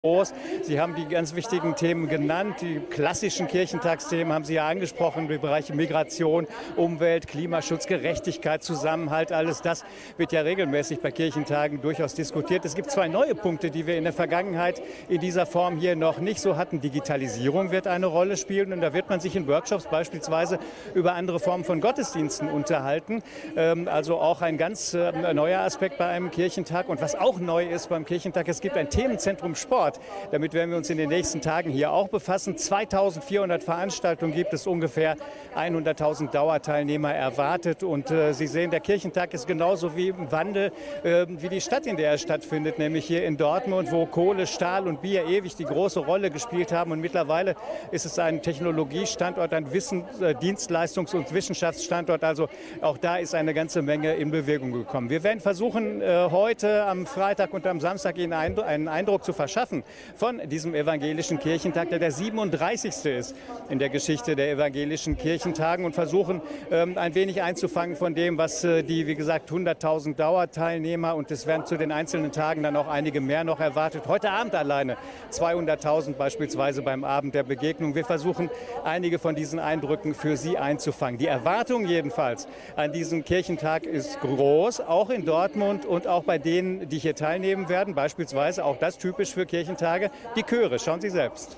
groß. Sie haben die ganz wichtigen Themen genannt. Die klassischen Kirchentagsthemen haben Sie ja angesprochen, die Bereiche Migration, Umwelt, Klimaschutz, Gerechtigkeit, Zusammenhalt. Alles das wird ja regelmäßig bei Kirchentagen durchaus diskutiert. Es gibt zwei neue Punkte, die wir in der Vergangenheit in dieser Form hier noch nicht so hatten. Digitalisierung wird eine Rolle spielen und da wird man sich in Workshops beispielsweise über andere Formen von Gottesdiensten unterhalten. Also auch ein ganz neuer Aspekt bei einem Kirchentag. Und was auch neu ist beim Kirchentag, es gibt ein Themenzentrum Sport. Damit werden wir uns in den nächsten Tagen hier auch befassen. 2400 Veranstaltungen gibt es, ungefähr 100.000 Dauerteilnehmer erwartet. Und Sie sehen, der Kirchentag ist genauso wie im Wandel, wie die Stadt, in der er stattfindet, nämlich hier in Dortmund, wo Kohle, Stahl und Bier ewig die große Rolle gespielt haben. Und mittlerweile ist es ein Technologiestandort, ein Dienstleistungs- und Wissenschaftsstandort. Also auch da ist eine ganze Menge in Bewegung gekommen. Wir werden versuchen, heute am Freitag und am Samstag Ihnen einen Eindruck zu verschaffen von diesem evangelischen Kirchentag, der 37. ist in der Geschichte der evangelischen Kirchentagen, und versuchen, ein wenig einzufangen von dem, was die, wie gesagt, 100.000 Dauerteilnehmer, und es werden zu den einzelnen Tagen dann auch einige mehr noch erwartet. Heute Abend alleine 200.000 beispielsweise beim Abend der Begegnung. Wir versuchen, einige von diesen Eindrücken für Sie einzufangen. Die Erwartung jedenfalls an diesem Kirchentag ist groß, auch in Dortmund und auch bei denen, die hier teilnehmen werden. Beispielsweise, auch das typisch für Kirchentage, die Chöre. Schauen Sie selbst.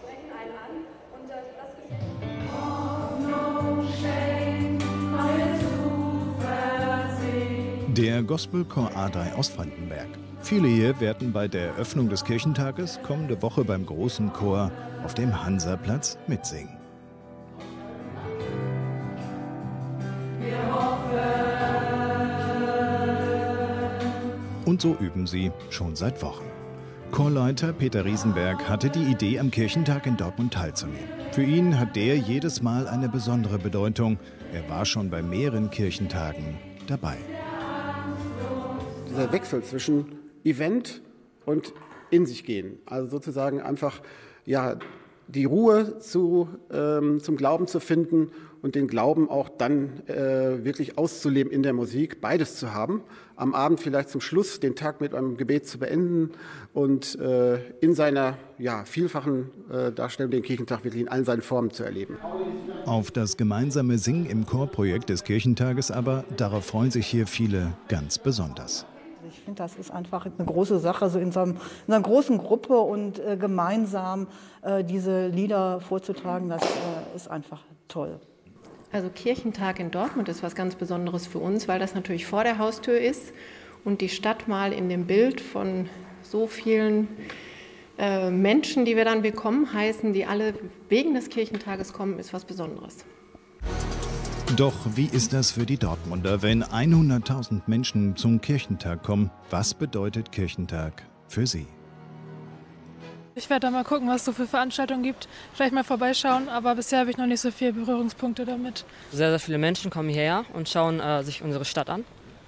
Der Gospelchor A3 aus Frankenberg. Viele hier werden bei der Eröffnung des Kirchentages kommende Woche beim großen Chor auf dem Hansaplatz mitsingen. Und so üben sie schon seit Wochen. Chorleiter Peter Riesenberg hatte die Idee, am Kirchentag in Dortmund teilzunehmen. Für ihn hat der jedes Mal eine besondere Bedeutung. Er war schon bei mehreren Kirchentagen dabei. Dieser Wechsel zwischen Event und in sich gehen, also sozusagen einfach die Ruhe zum Glauben zu finden und den Glauben auch dann wirklich auszuleben in der Musik, beides zu haben. Am Abend vielleicht zum Schluss den Tag mit einem Gebet zu beenden und in seiner vielfachen Darstellung den Kirchentag wirklich in allen seinen Formen zu erleben. Auf das gemeinsame Singen im Chorprojekt des Kirchentages aber, darauf freuen sich hier viele ganz besonders. Ich finde, das ist einfach eine große Sache, so in so einer großen Gruppe und gemeinsam diese Lieder vorzutragen, das ist einfach toll. Also Kirchentag in Dortmund ist was ganz Besonderes für uns, weil das natürlich vor der Haustür ist und die Stadt mal in dem Bild von so vielen Menschen, die wir dann bekommen, heißen, die alle wegen des Kirchentages kommen, ist was Besonderes. Doch wie ist das für die Dortmunder, wenn 100.000 Menschen zum Kirchentag kommen? Was bedeutet Kirchentag für sie? Ich werde da mal gucken, was es so für Veranstaltungen gibt. Vielleicht mal vorbeischauen, aber bisher habe ich noch nicht so viele Berührungspunkte damit. Sehr, sehr viele Menschen kommen hierher und schauen sich unsere Stadt an.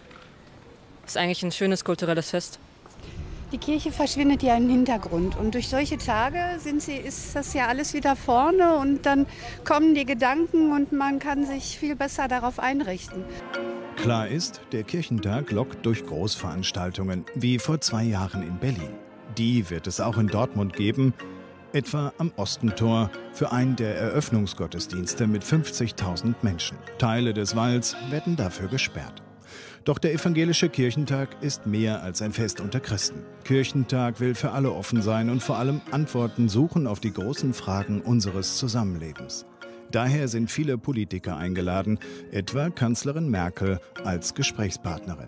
Ist eigentlich ein schönes kulturelles Fest. Die Kirche verschwindet ja im Hintergrund und durch solche Tage ist das ja alles wieder vorne und dann kommen die Gedanken und man kann sich viel besser darauf einrichten. Klar ist, der Kirchentag lockt durch Großveranstaltungen, wie vor 2 Jahren in Berlin. Die wird es auch in Dortmund geben, etwa am Ostentor für einen der Eröffnungsgottesdienste mit 50.000 Menschen. Teile des Walls werden dafür gesperrt. Doch der evangelische Kirchentag ist mehr als ein Fest unter Christen. Kirchentag will für alle offen sein und vor allem Antworten suchen auf die großen Fragen unseres Zusammenlebens. Daher sind viele Politiker eingeladen, etwa Kanzlerin Merkel als Gesprächspartnerin.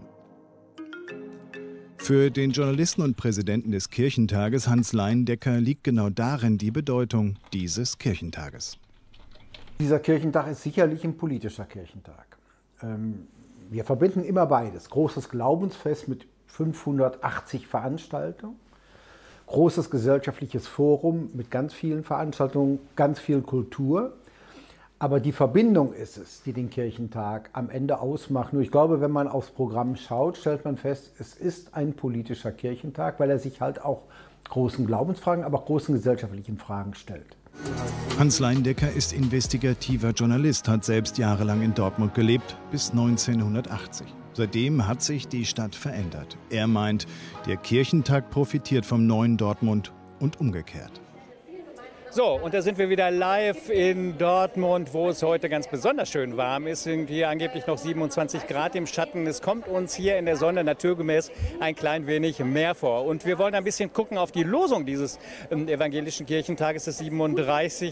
Für den Journalisten und Präsidenten des Kirchentages, Hans Leindecker, liegt genau darin die Bedeutung dieses Kirchentages. Dieser Kirchentag ist sicherlich ein politischer Kirchentag. Wir verbinden immer beides. Großes Glaubensfest mit 580 Veranstaltungen, großes gesellschaftliches Forum mit ganz vielen Veranstaltungen, ganz viel Kultur. Aber die Verbindung ist es, die den Kirchentag am Ende ausmacht. Nur ich glaube, wenn man aufs Programm schaut, stellt man fest, es ist ein politischer Kirchentag, weil er sich halt auch großen Glaubensfragen, aber auch großen gesellschaftlichen Fragen stellt. Hans Leindecker ist investigativer Journalist, hat selbst jahrelang in Dortmund gelebt, bis 1980. Seitdem hat sich die Stadt verändert. Er meint, der Kirchentag profitiert vom neuen Dortmund und umgekehrt. So, und da sind wir wieder live in Dortmund, wo es heute ganz besonders schön warm ist. Sind hier angeblich noch 27 Grad im Schatten. Es kommt uns hier in der Sonne naturgemäß ein klein wenig mehr vor. Und wir wollen ein bisschen gucken auf die Losung dieses evangelischen Kirchentages des 37.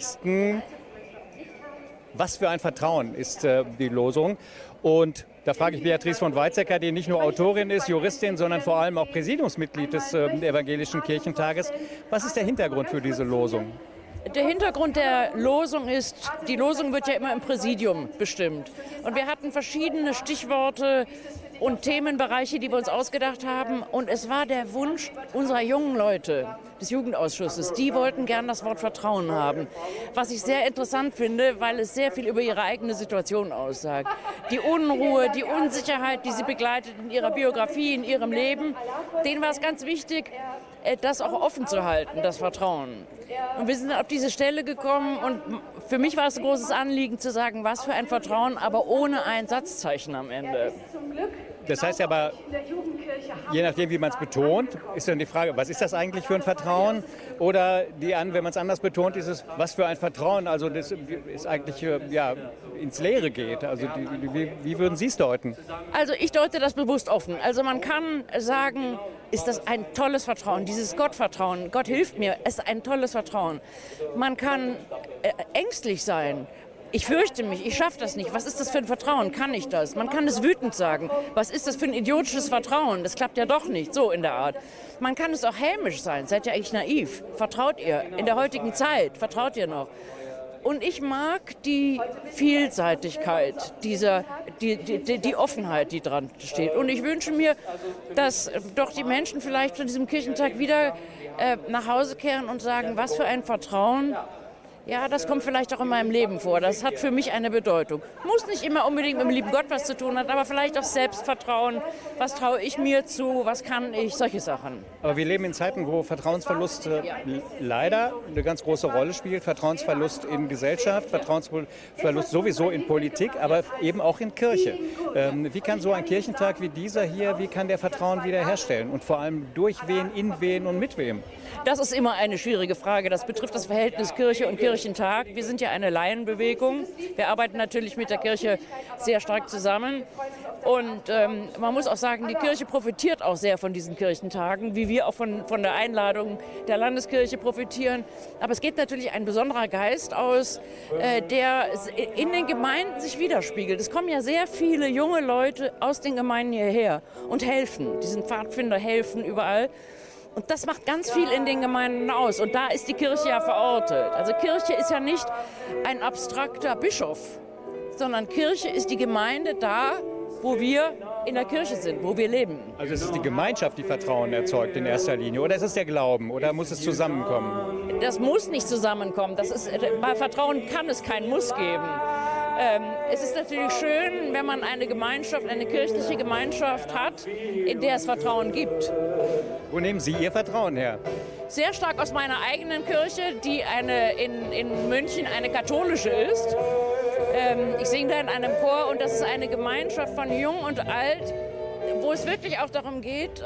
Was für ein Vertrauen ist die Losung? Und da frage ich Beatrice von Weizsäcker, die nicht nur Autorin ist, Juristin, sondern vor allem auch Präsidiumsmitglied des evangelischen Kirchentages. Was ist der Hintergrund für diese Losung? Der Hintergrund der Losung ist, die Losung wird ja immer im Präsidium bestimmt. Und wir hatten verschiedene Stichworte und Themenbereiche, die wir uns ausgedacht haben. Und es war der Wunsch unserer jungen Leute, des Jugendausschusses, die wollten gern das Wort Vertrauen haben. Was ich sehr interessant finde, weil es sehr viel über ihre eigene Situation aussagt. Die Unruhe, die Unsicherheit, die sie begleitet in ihrer Biografie, in ihrem Leben, denen war es ganz wichtig, das auch offen zu halten, das Vertrauen. Und wir sind auf diese Stelle gekommen und für mich war es ein großes Anliegen zu sagen, was für ein Vertrauen, aber ohne ein Satzzeichen am Ende. Das heißt aber, je nachdem, wie man es betont, ist dann die Frage, was ist das eigentlich für ein Vertrauen? Oder wenn man es anders betont, ist es, was für ein Vertrauen, also das ist eigentlich ins Leere geht. Also wie würden Sie es deuten? Also ich deute das bewusst offen. Also man kann sagen, ist das ein tolles Vertrauen, dieses Gottvertrauen. Gott hilft mir, es ist ein tolles Vertrauen. Man kann ängstlich sein. Ich fürchte mich, ich schaffe das nicht. Was ist das für ein Vertrauen? Kann ich das? Man kann es wütend sagen. Was ist das für ein idiotisches Vertrauen? Das klappt ja doch nicht, so in der Art. Man kann es auch hämisch sein. Seid ihr eigentlich naiv? Vertraut ihr? In der heutigen Zeit, vertraut ihr noch? Und ich mag die Vielseitigkeit, die Offenheit, die dran steht. Und ich wünsche mir, dass doch die Menschen vielleicht von diesem Kirchentag wieder nach Hause kehren und sagen, was für ein Vertrauen. Ja, das kommt vielleicht auch in meinem Leben vor. Das hat für mich eine Bedeutung. Muss nicht immer unbedingt mit dem lieben Gott was zu tun haben, aber vielleicht auch Selbstvertrauen. Was traue ich mir zu? Was kann ich? Solche Sachen. Aber wir leben in Zeiten, wo Vertrauensverlust leider eine ganz große Rolle spielt. Vertrauensverlust in Gesellschaft, Vertrauensverlust sowieso in Politik, aber eben auch in Kirche. Wie kann so ein Kirchentag wie dieser hier, wie kann der Vertrauen wiederherstellen? Und vor allem durch wen, in wen und mit wem? Das ist immer eine schwierige Frage. Das betrifft das Verhältnis Kirche und Kirchentag. Wir sind ja eine Laienbewegung. Wir arbeiten natürlich mit der Kirche sehr stark zusammen. Und man muss auch sagen, die Kirche profitiert auch sehr von diesen Kirchentagen, wie wir auch von der Einladung der Landeskirche profitieren. Aber es geht natürlich ein besonderer Geist aus, der in den Gemeinden sich widerspiegelt. Es kommen ja sehr viele junge Leute aus den Gemeinden hierher und helfen. Die sind Pfadfinder, helfen überall. Und das macht ganz viel in den Gemeinden aus. Und da ist die Kirche ja verortet. Also Kirche ist ja nicht ein abstrakter Bischof, sondern Kirche ist die Gemeinde da, wo wir in der Kirche sind, wo wir leben. Also es ist die Gemeinschaft, die Vertrauen erzeugt in erster Linie. Oder ist es der Glauben? Oder muss es zusammenkommen? Das muss nicht zusammenkommen. Bei Vertrauen kann es kein Muss geben. Es ist natürlich schön, wenn man eine Gemeinschaft, eine kirchliche Gemeinschaft hat, in der es Vertrauen gibt. Wo nehmen Sie Ihr Vertrauen her? Sehr stark aus meiner eigenen Kirche, die in München eine katholische ist. Ich singe da in einem Chor und das ist eine Gemeinschaft von Jung und Alt, wo es wirklich auch darum geht,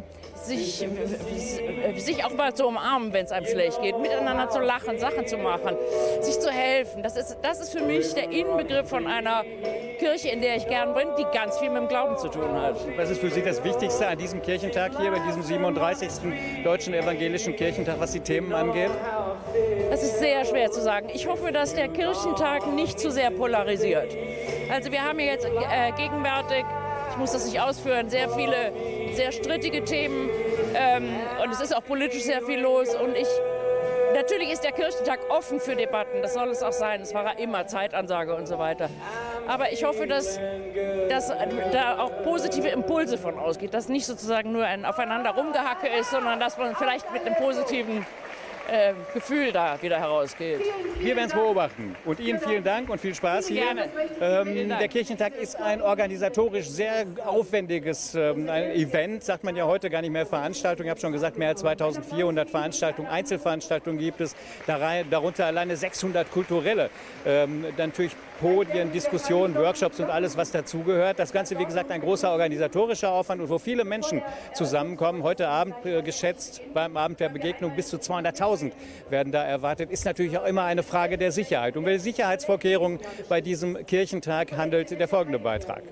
sich auch mal zu umarmen, wenn es einem schlecht geht, miteinander zu lachen, Sachen zu machen, sich zu helfen. Das ist für mich der Inbegriff von einer Kirche, in der ich gern bin, die ganz viel mit dem Glauben zu tun hat. Was ist für Sie das Wichtigste an diesem Kirchentag hier, bei diesem 37. Deutschen Evangelischen Kirchentag, was die Themen angeht? Das ist sehr schwer zu sagen. Ich hoffe, dass der Kirchentag nicht zu sehr polarisiert. Also wir haben hier jetzt gegenwärtig, ich muss das nicht ausführen, sehr viele sehr strittige Themen und es ist auch politisch sehr viel los. Und natürlich ist der Kirchentag offen für Debatten, das soll es auch sein. Es war immer Zeitansage und so weiter. Aber ich hoffe, dass da auch positive Impulse von ausgeht, dass nicht sozusagen nur ein Aufeinander rumgehacke ist, sondern dass man vielleicht mit einem positiven Gefühl da wieder herausgeht. Wir werden es beobachten. Und Ihnen vielen Dank und viel Spaß hier. Der Kirchentag ist ein organisatorisch sehr aufwendiges Event, sagt man ja heute gar nicht mehr Veranstaltung. Ich habe schon gesagt, mehr als 2400 Veranstaltungen, Einzelveranstaltungen gibt es, darunter alleine 600 kulturelle. Dann natürlich Podien, Diskussionen, Workshops und alles, was dazugehört. Das Ganze, wie gesagt, ein großer organisatorischer Aufwand und wo viele Menschen zusammenkommen. Heute Abend geschätzt beim Abend der Begegnung bis zu 200.000 werden da erwartet. Ist natürlich auch immer eine Frage der Sicherheit. Um welche Sicherheitsvorkehrungen bei diesem Kirchentag handelt der folgende Beitrag.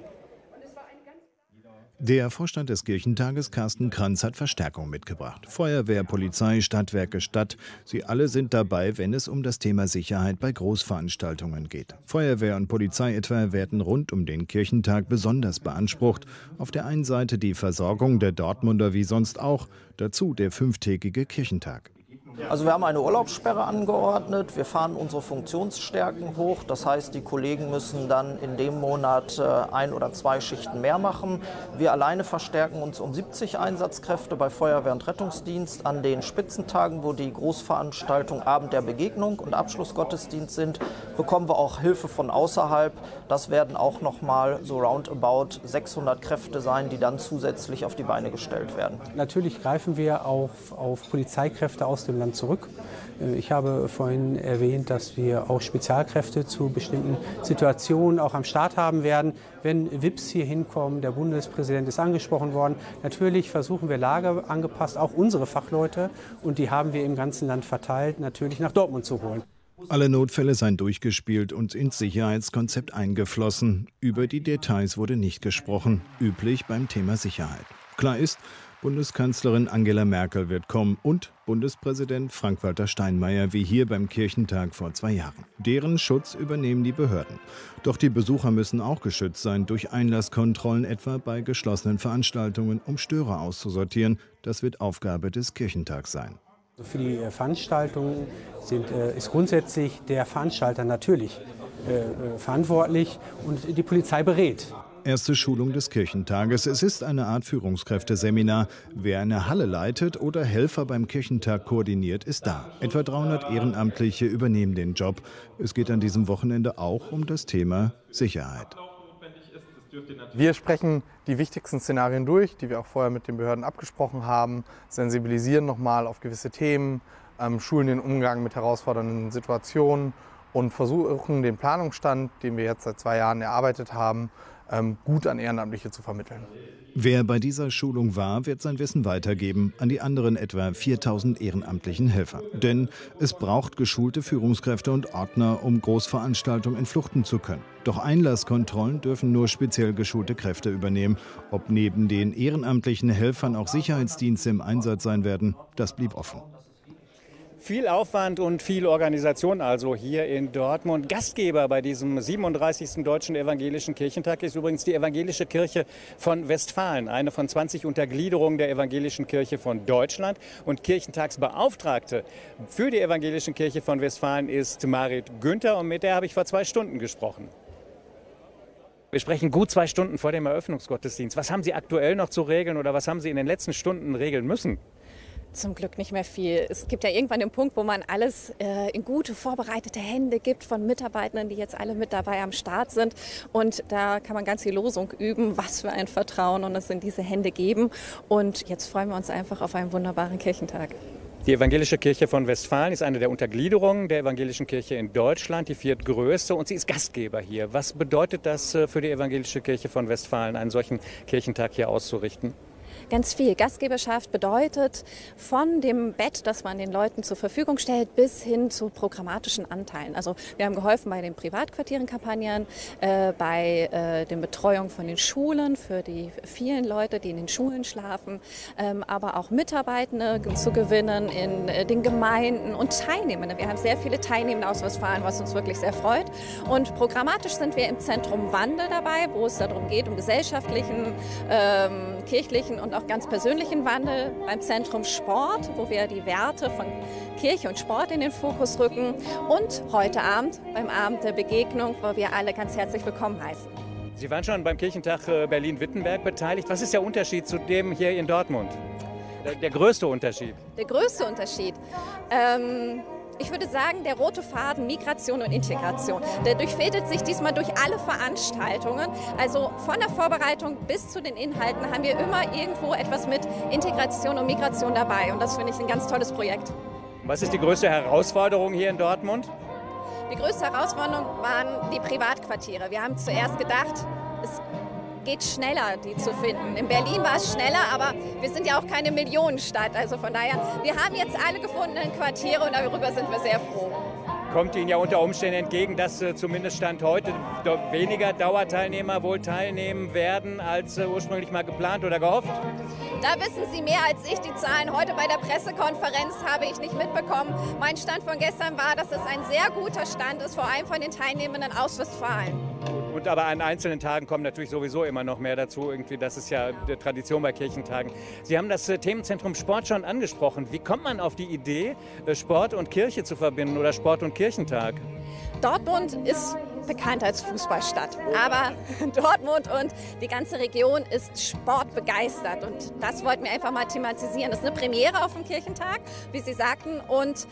Der Vorstand des Kirchentages, Carsten Kranz, hat Verstärkung mitgebracht. Feuerwehr, Polizei, Stadtwerke, Stadt. Sie alle sind dabei, wenn es um das Thema Sicherheit bei Großveranstaltungen geht. Feuerwehr und Polizei etwa werden rund um den Kirchentag besonders beansprucht. Auf der einen Seite die Versorgung der Dortmunder wie sonst auch. Dazu der 5-tägige Kirchentag. Also wir haben eine Urlaubssperre angeordnet, wir fahren unsere Funktionsstärken hoch, das heißt, die Kollegen müssen dann in dem Monat 1 oder 2 Schichten mehr machen. Wir alleine verstärken uns um 70 Einsatzkräfte bei Feuerwehr und Rettungsdienst. An den Spitzentagen, wo die Großveranstaltung Abend der Begegnung und Abschlussgottesdienst sind, bekommen wir auch Hilfe von außerhalb. Das werden auch nochmal so roundabout 600 Kräfte sein, die dann zusätzlich auf die Beine gestellt werden. Natürlich greifen wir auf Polizeikräfte aus dem Land zurück. Ich habe vorhin erwähnt, dass wir auch Spezialkräfte zu bestimmten Situationen auch am Start haben werden. Wenn VIPs hier hinkommen, der Bundespräsident ist angesprochen worden, natürlich versuchen wir lageangepasst auch unsere Fachleute, und die haben wir im ganzen Land verteilt, natürlich nach Dortmund zu holen. Alle Notfälle seien durchgespielt und ins Sicherheitskonzept eingeflossen. Über die Details wurde nicht gesprochen, üblich beim Thema Sicherheit. Klar ist, Bundeskanzlerin Angela Merkel wird kommen und Bundespräsident Frank-Walter Steinmeier wie hier beim Kirchentag vor 2 Jahren. Deren Schutz übernehmen die Behörden. Doch die Besucher müssen auch geschützt sein durch Einlasskontrollen, etwa bei geschlossenen Veranstaltungen, um Störer auszusortieren. Das wird Aufgabe des Kirchentags sein. Für die Veranstaltungen ist grundsätzlich der Veranstalter natürlich verantwortlich und die Polizei berät. Erste Schulung des Kirchentages. Es ist eine Art Führungskräfteseminar. Wer eine Halle leitet oder Helfer beim Kirchentag koordiniert, ist da. Etwa 300 Ehrenamtliche übernehmen den Job. Es geht an diesem Wochenende auch um das Thema Sicherheit. Wir sprechen die wichtigsten Szenarien durch, die wir auch vorher mit den Behörden abgesprochen haben, sensibilisieren nochmal auf gewisse Themen, schulen den Umgang mit herausfordernden Situationen und versuchen den Planungsstand, den wir jetzt seit 2 Jahren erarbeitet haben, gut an Ehrenamtliche zu vermitteln. Wer bei dieser Schulung war, wird sein Wissen weitergeben an die anderen etwa 4.000 ehrenamtlichen Helfer. Denn es braucht geschulte Führungskräfte und Ordner, um Großveranstaltungen entfluchten zu können. Doch Einlasskontrollen dürfen nur speziell geschulte Kräfte übernehmen. Ob neben den ehrenamtlichen Helfern auch Sicherheitsdienste im Einsatz sein werden, das blieb offen. Viel Aufwand und viel Organisation also hier in Dortmund. Gastgeber bei diesem 37. Deutschen Evangelischen Kirchentag ist übrigens die Evangelische Kirche von Westfalen, eine von 20 Untergliederungen der Evangelischen Kirche von Deutschland. Und Kirchentagsbeauftragte für die Evangelische Kirche von Westfalen ist Marit Günther, und mit der habe ich vor 2 Stunden gesprochen. Wir sprechen gut 2 Stunden vor dem Eröffnungsgottesdienst. Was haben Sie aktuell noch zu regeln oder was haben Sie in den letzten Stunden regeln müssen? Zum Glück nicht mehr viel. Es gibt ja irgendwann den Punkt, wo man alles in gute, vorbereitete Hände gibt von Mitarbeitenden, die jetzt alle mit dabei am Start sind. Und da kann man ganz viel Losung üben, was für ein Vertrauen und es in diese Hände geben. Und jetzt freuen wir uns einfach auf einen wunderbaren Kirchentag. Die Evangelische Kirche von Westfalen ist eine der Untergliederungen der Evangelischen Kirche in Deutschland, die 4. größte, und sie ist Gastgeber hier. Was bedeutet das für die Evangelische Kirche von Westfalen, einen solchen Kirchentag hier auszurichten? Ganz viel. Gastgeberschaft bedeutet von dem Bett, das man den Leuten zur Verfügung stellt, bis hin zu programmatischen Anteilen. Also wir haben geholfen bei den Privatquartierenkampagnen, bei der Betreuung von den Schulen für die vielen Leute, die in den Schulen schlafen, aber auch Mitarbeitende zu gewinnen in den Gemeinden und Teilnehmende. Wir haben sehr viele Teilnehmende aus Westfalen, was uns wirklich sehr freut. Und programmatisch sind wir im Zentrum Wandel dabei, wo es darum geht, um gesellschaftlichen, kirchlichen und auch ganz persönlichen Wandel, beim Zentrum Sport, wo wir die Werte von Kirche und Sport in den Fokus rücken, und heute Abend beim Abend der Begegnung, wo wir alle ganz herzlich willkommen heißen. Sie waren schon beim Kirchentag Berlin-Wittenberg beteiligt. Was ist der Unterschied zu dem hier in Dortmund? Der größte Unterschied? Der größte Unterschied? Ich würde sagen, der rote Faden Migration und Integration. Der durchfädelt sich diesmal durch alle Veranstaltungen. Also von der Vorbereitung bis zu den Inhalten haben wir immer irgendwo etwas mit Integration und Migration dabei. Und das finde ich ein ganz tolles Projekt. Was ist die größte Herausforderung hier in Dortmund? Die größte Herausforderung waren die Privatquartiere. Wir haben zuerst gedacht, es geht schneller, die zu finden. In Berlin war es schneller, aber wir sind ja auch keine Millionenstadt. Also von daher, wir haben jetzt alle gefundenen Quartiere und darüber sind wir sehr froh. Kommt Ihnen ja unter Umständen entgegen, dass zumindest Stand heute weniger Dauerteilnehmer wohl teilnehmen werden, als ursprünglich mal geplant oder gehofft? Da wissen Sie mehr als ich. Die Zahlen heute bei der Pressekonferenz habe ich nicht mitbekommen. Mein Stand von gestern war, dass es ein sehr guter Stand ist, vor allem von den Teilnehmenden aus Westfalen. Und aber an einzelnen Tagen kommen natürlich sowieso immer noch mehr dazu. Irgendwie, das ist ja die Tradition bei Kirchentagen. Sie haben das Themenzentrum Sport schon angesprochen. Wie kommt man auf die Idee, Sport und Kirche zu verbinden oder Sport und Kirchentag? Dortmund ist bekannt als Fußballstadt, aber Dortmund und die ganze Region ist sportbegeistert und das wollten wir einfach mal thematisieren. Das ist eine Premiere auf dem Kirchentag, wie Sie sagten, und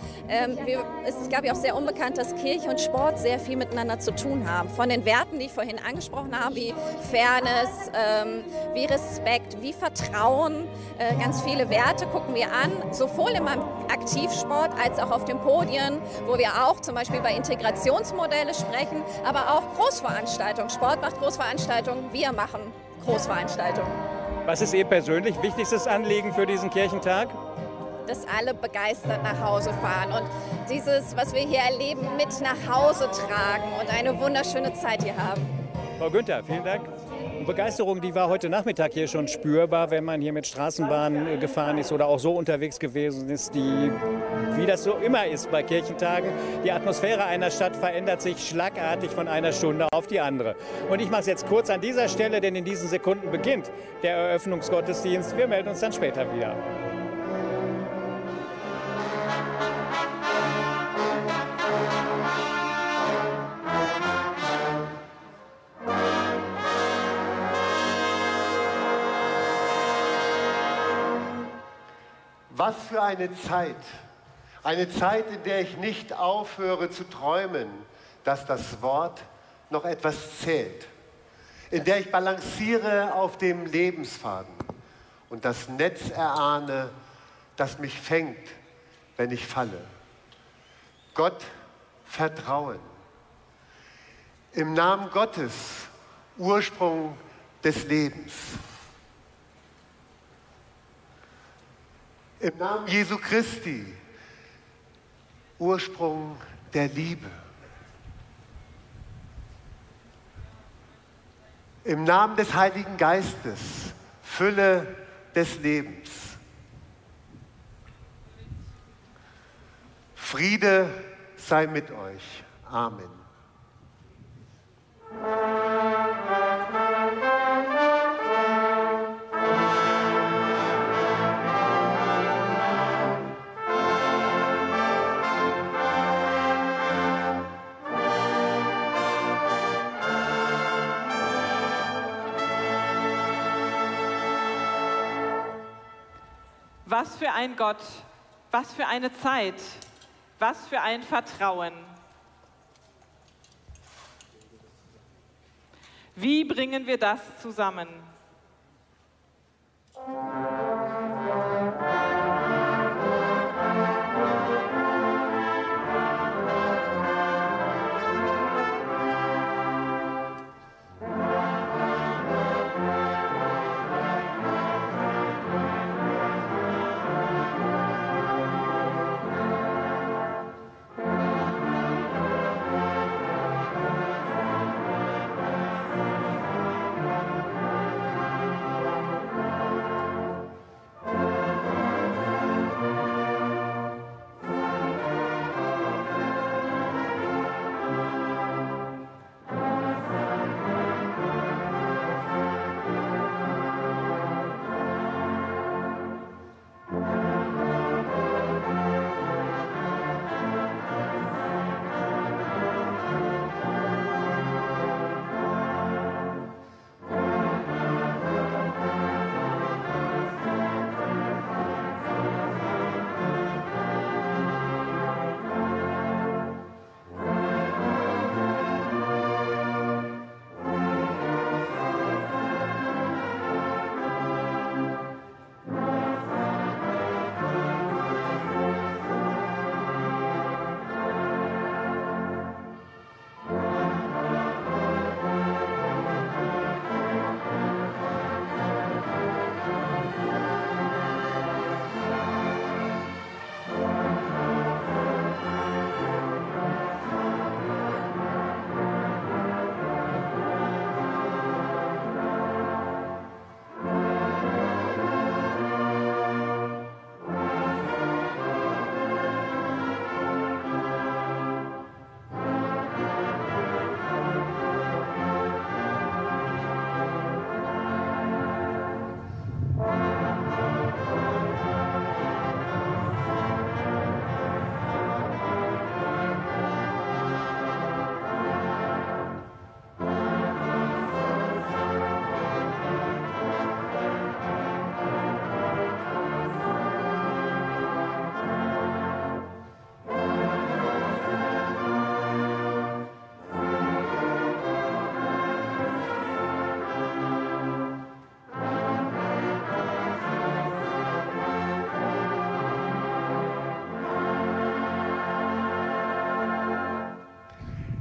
es ist, glaube ich, auch sehr unbekannt, dass Kirche und Sport sehr viel miteinander zu tun haben. Von den Werten, die ich vorhin angesprochen habe, wie Fairness, wie Respekt, wie Vertrauen, ganz viele Werte gucken wir an, sowohl im Aktivsport als auch auf den Podien, wo wir auch zum Beispiel über Integrationsmodelle sprechen, aber auch Großveranstaltungen. Sport macht Großveranstaltungen, wir machen Großveranstaltungen. Was ist Ihr persönlich wichtigstes Anliegen für diesen Kirchentag? Dass alle begeistert nach Hause fahren und dieses, was wir hier erleben, mit nach Hause tragen und eine wunderschöne Zeit hier haben. Frau Günther, vielen Dank. Die Begeisterung, die war heute Nachmittag hier schon spürbar, wenn man hier mit Straßenbahn gefahren ist oder auch so unterwegs gewesen ist, wie das so immer ist bei Kirchentagen. Die Atmosphäre einer Stadt verändert sich schlagartig von einer Stunde auf die andere. Und ich mache es jetzt kurz an dieser Stelle, denn in diesen Sekunden beginnt der Eröffnungsgottesdienst. Wir melden uns dann später wieder. Was für eine Zeit, in der ich nicht aufhöre zu träumen, dass das Wort noch etwas zählt, in der ich balanciere auf dem Lebensfaden und das Netz erahne, das mich fängt, wenn ich falle. Gott vertrauen. Im Namen Gottes, Ursprung des Lebens. Im Namen Jesu Christi, Ursprung der Liebe. Im Namen des Heiligen Geistes, Fülle des Lebens. Friede sei mit euch. Amen. Was für ein Gott, was für eine Zeit, was für ein Vertrauen. Wie bringen wir das zusammen?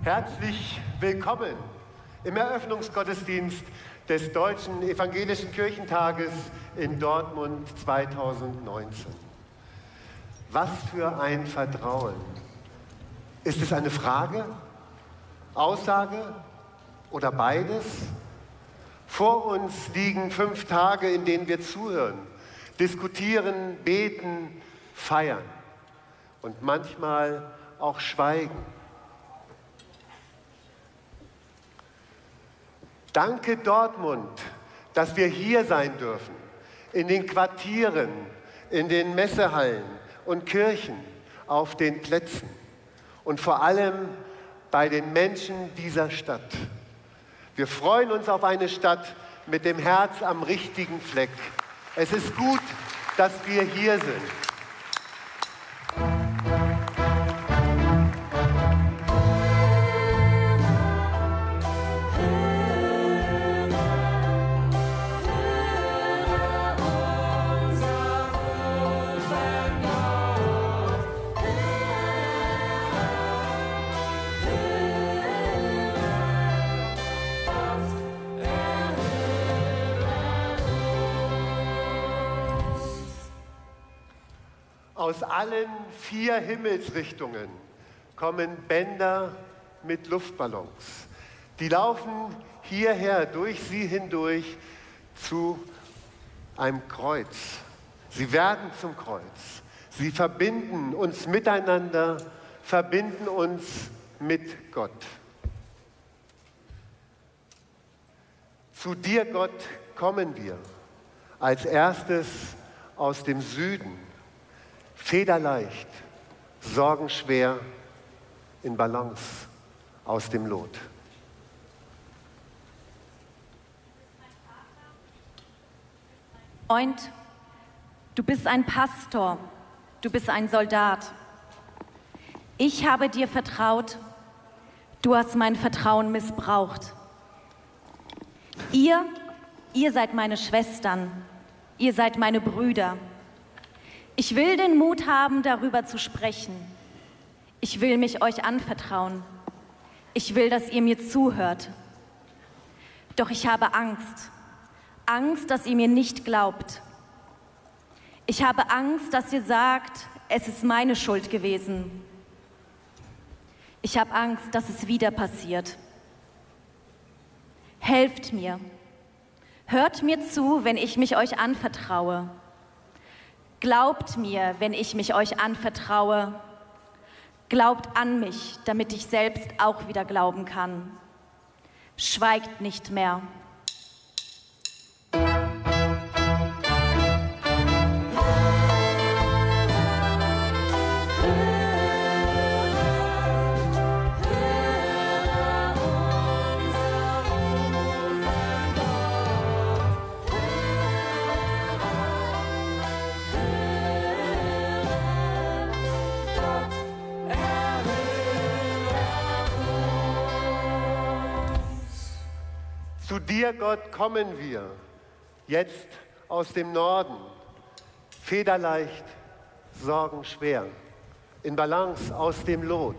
Herzlich willkommen im Eröffnungsgottesdienst des Deutschen Evangelischen Kirchentages in Dortmund 2019. Was für ein Vertrauen! Ist es eine Frage, Aussage oder beides? Vor uns liegen 5 Tage, in denen wir zuhören, diskutieren, beten, feiern und manchmal auch schweigen. Danke Dortmund, dass wir hier sein dürfen, in den Quartieren, in den Messehallen und Kirchen, auf den Plätzen und vor allem bei den Menschen dieser Stadt. Wir freuen uns auf eine Stadt mit dem Herz am richtigen Fleck. Es ist gut, dass wir hier sind. Aus allen 4 Himmelsrichtungen kommen Bänder mit Luftballons. Die laufen hierher, durch sie hindurch, zu einem Kreuz. Sie werden zum Kreuz. Sie verbinden uns miteinander, verbinden uns mit Gott. Zu dir, Gott, kommen wir als erstes aus dem Süden. Federleicht, sorgenschwer, in Balance aus dem Lot. Freund, du bist ein Pastor, du bist ein Soldat. Ich habe dir vertraut, du hast mein Vertrauen missbraucht. Ihr seid meine Schwestern, ihr seid meine Brüder. Ich will den Mut haben, darüber zu sprechen. Ich will mich euch anvertrauen. Ich will, dass ihr mir zuhört. Doch ich habe Angst. Angst, dass ihr mir nicht glaubt. Ich habe Angst, dass ihr sagt, es ist meine Schuld gewesen. Ich habe Angst, dass es wieder passiert. Helft mir. Hört mir zu, wenn ich mich euch anvertraue. Glaubt mir, wenn ich mich euch anvertraue. Glaubt an mich, damit ich selbst auch wieder glauben kann. Schweigt nicht mehr. Zu dir, Gott, kommen wir, jetzt aus dem Norden, federleicht, sorgenschwer, in Balance aus dem Lot.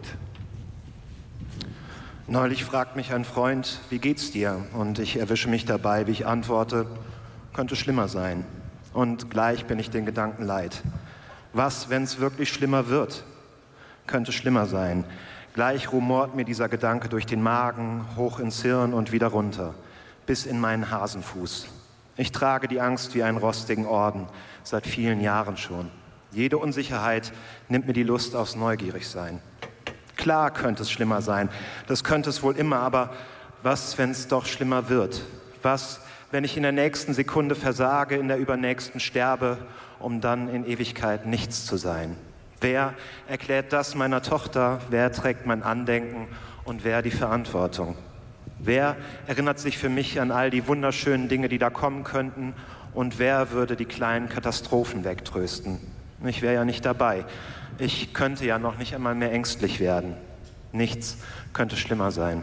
Neulich fragt mich ein Freund, wie geht's dir? Und ich erwische mich dabei, wie ich antworte, könnte schlimmer sein. Und gleich bin ich den Gedanken leid. Was, wenn es wirklich schlimmer wird? Könnte schlimmer sein. Gleich rumort mir dieser Gedanke durch den Magen, hoch ins Hirn und wieder runter, bis in meinen Hasenfuß. Ich trage die Angst wie einen rostigen Orden, seit vielen Jahren schon. Jede Unsicherheit nimmt mir die Lust aufs Neugierigsein. Klar könnte es schlimmer sein, das könnte es wohl immer, aber was, wenn es doch schlimmer wird? Was, wenn ich in der nächsten Sekunde versage, in der übernächsten sterbe, um dann in Ewigkeit nichts zu sein? Wer erklärt das meiner Tochter? Wer trägt mein Andenken und wer die Verantwortung? Wer erinnert sich für mich an all die wunderschönen Dinge, die da kommen könnten? Und wer würde die kleinen Katastrophen wegtrösten? Ich wäre ja nicht dabei. Ich könnte ja noch nicht einmal mehr ängstlich werden. Nichts könnte schlimmer sein.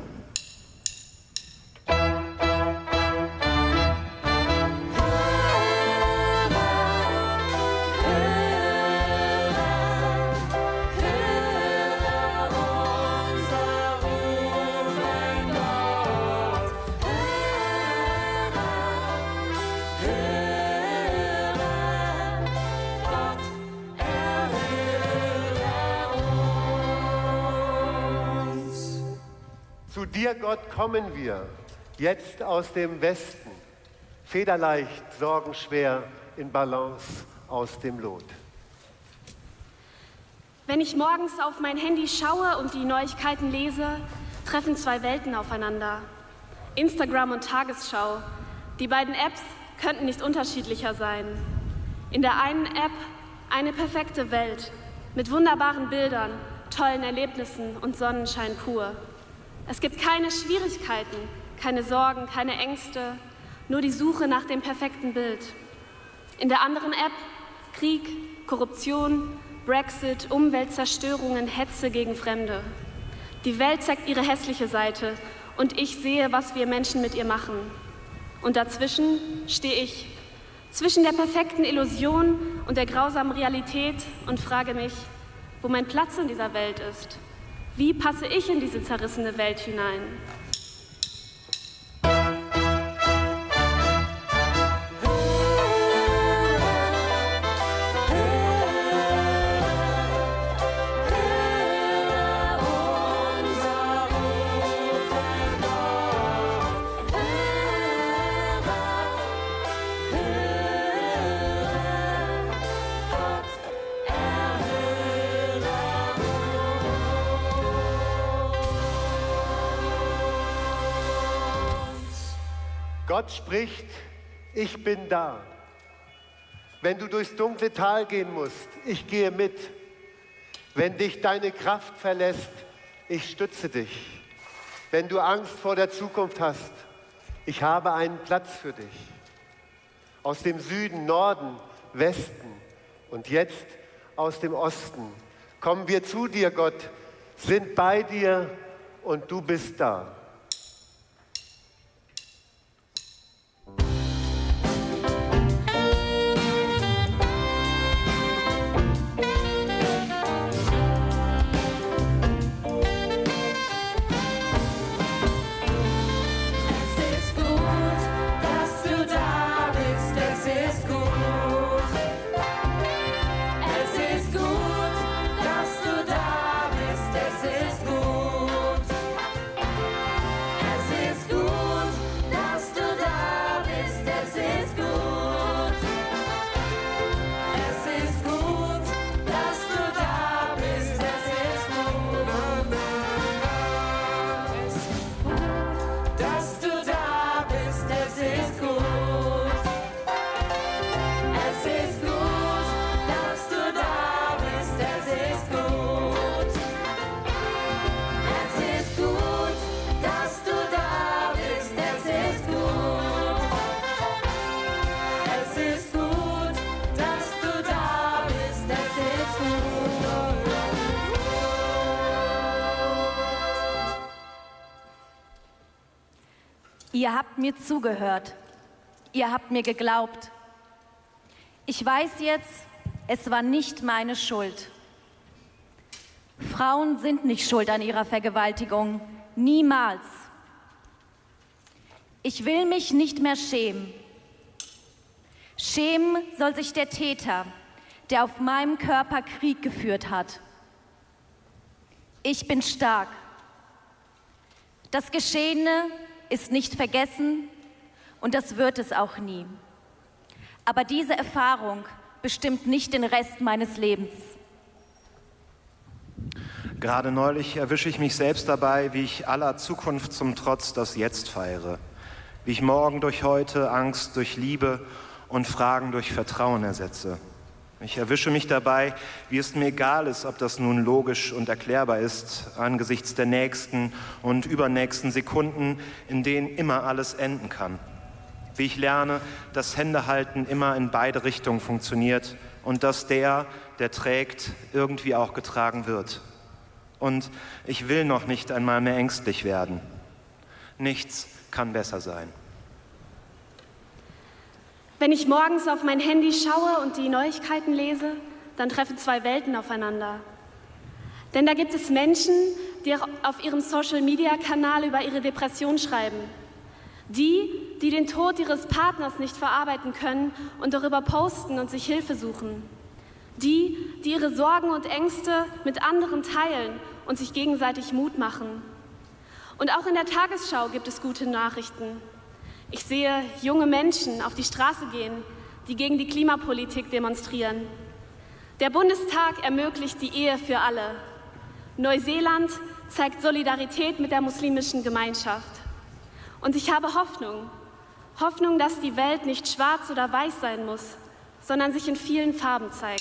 Zu dir, Gott, kommen wir, jetzt aus dem Westen, federleicht, sorgenschwer, in Balance aus dem Lot. Wenn ich morgens auf mein Handy schaue und die Neuigkeiten lese, treffen zwei Welten aufeinander. Instagram und Tagesschau. Die beiden Apps könnten nicht unterschiedlicher sein. In der einen App eine perfekte Welt mit wunderbaren Bildern, tollen Erlebnissen und Sonnenschein pur. Es gibt keine Schwierigkeiten, keine Sorgen, keine Ängste, nur die Suche nach dem perfekten Bild. In der anderen App Krieg, Korruption, Brexit, Umweltzerstörungen, Hetze gegen Fremde. Die Welt zeigt ihre hässliche Seite und ich sehe, was wir Menschen mit ihr machen. Und dazwischen stehe ich, zwischen der perfekten Illusion und der grausamen Realität und frage mich, wo mein Platz in dieser Welt ist. Wie passe ich in diese zerrissene Welt hinein? Gott spricht, ich bin da. Wenn du durchs dunkle Tal gehen musst, ich gehe mit. Wenn dich deine Kraft verlässt, ich stütze dich. Wenn du Angst vor der Zukunft hast, ich habe einen Platz für dich. Aus dem Süden, Norden, Westen und jetzt aus dem Osten kommen wir zu dir, Gott, sind bei dir und du bist da. Ihr habt mir zugehört. Ihr habt mir geglaubt. Ich weiß jetzt, es war nicht meine Schuld. Frauen sind nicht schuld an ihrer Vergewaltigung. Niemals. Ich will mich nicht mehr schämen. Schämen soll sich der Täter, der auf meinem Körper Krieg geführt hat. Ich bin stark. Das Geschehene ist nicht vergessen und das wird es auch nie. Aber diese Erfahrung bestimmt nicht den Rest meines Lebens. Gerade neulich erwische ich mich selbst dabei, wie ich aller Zukunft zum Trotz das Jetzt feiere. Wie ich morgen durch heute Angst durch Liebe und Fragen durch Vertrauen ersetze. Ich erwische mich dabei, wie es mir egal ist, ob das nun logisch und erklärbar ist, angesichts der nächsten und übernächsten Sekunden, in denen immer alles enden kann. Wie ich lerne, dass Händehalten immer in beide Richtungen funktioniert und dass der trägt, irgendwie auch getragen wird. Und ich will noch nicht einmal mehr ängstlich werden. Nichts kann besser sein. Wenn ich morgens auf mein Handy schaue und die Neuigkeiten lese, dann treffen zwei Welten aufeinander. Denn da gibt es Menschen, die auf ihrem Social-Media-Kanal über ihre Depression schreiben. Die den Tod ihres Partners nicht verarbeiten können und darüber posten und sich Hilfe suchen. Die ihre Sorgen und Ängste mit anderen teilen und sich gegenseitig Mut machen. Und auch in der Tagesschau gibt es gute Nachrichten. Ich sehe junge Menschen auf die Straße gehen, die gegen die Klimapolitik demonstrieren. Der Bundestag ermöglicht die Ehe für alle. Neuseeland zeigt Solidarität mit der muslimischen Gemeinschaft. Und ich habe Hoffnung. Hoffnung, dass die Welt nicht schwarz oder weiß sein muss, sondern sich in vielen Farben zeigt.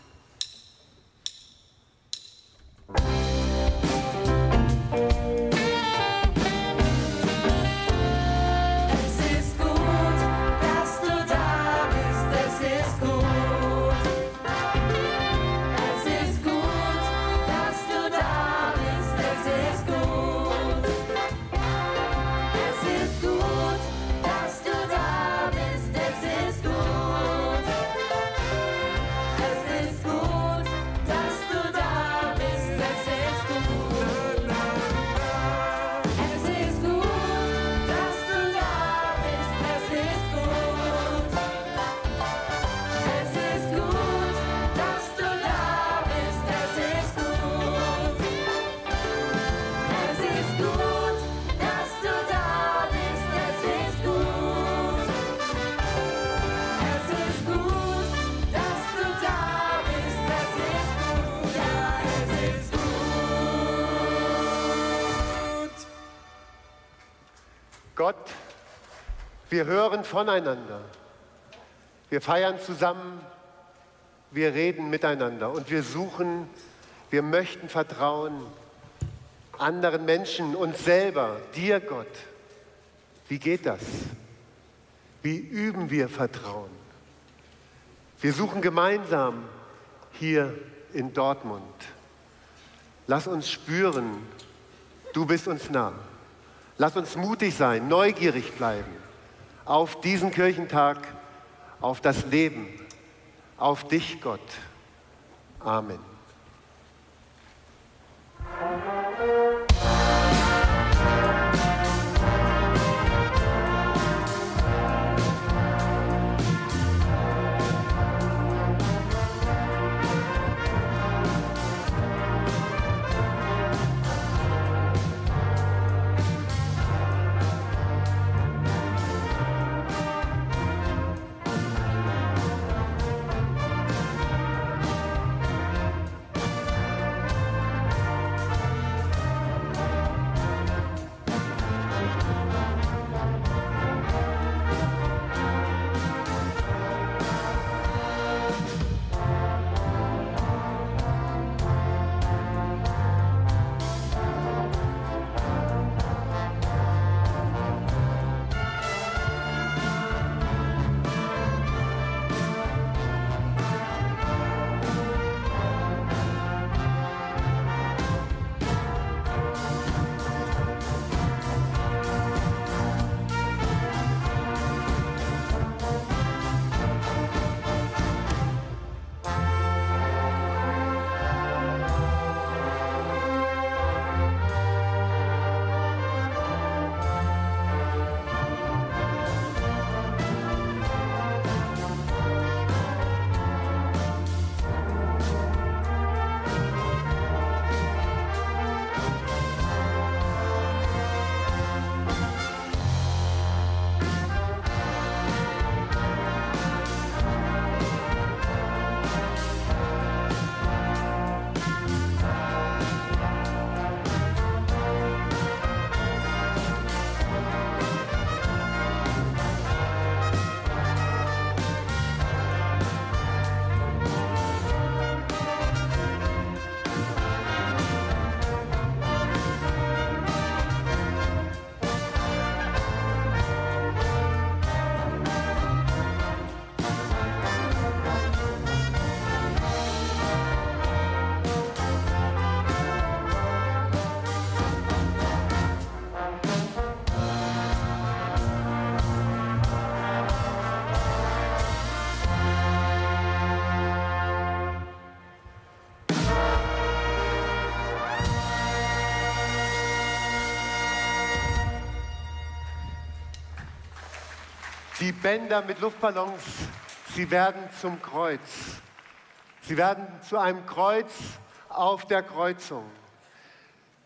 Gott, wir hören voneinander, wir feiern zusammen, wir reden miteinander und wir suchen, wir möchten vertrauen anderen Menschen, uns selber, dir Gott. Wie geht das? Wie üben wir Vertrauen? Wir suchen gemeinsam hier in Dortmund. Lass uns spüren, du bist uns nah. Lass uns mutig sein, neugierig bleiben auf diesen Kirchentag, auf das Leben, auf dich, Gott. Amen. Die Bänder mit Luftballons, sie werden zum Kreuz. Sie werden zu einem Kreuz auf der Kreuzung.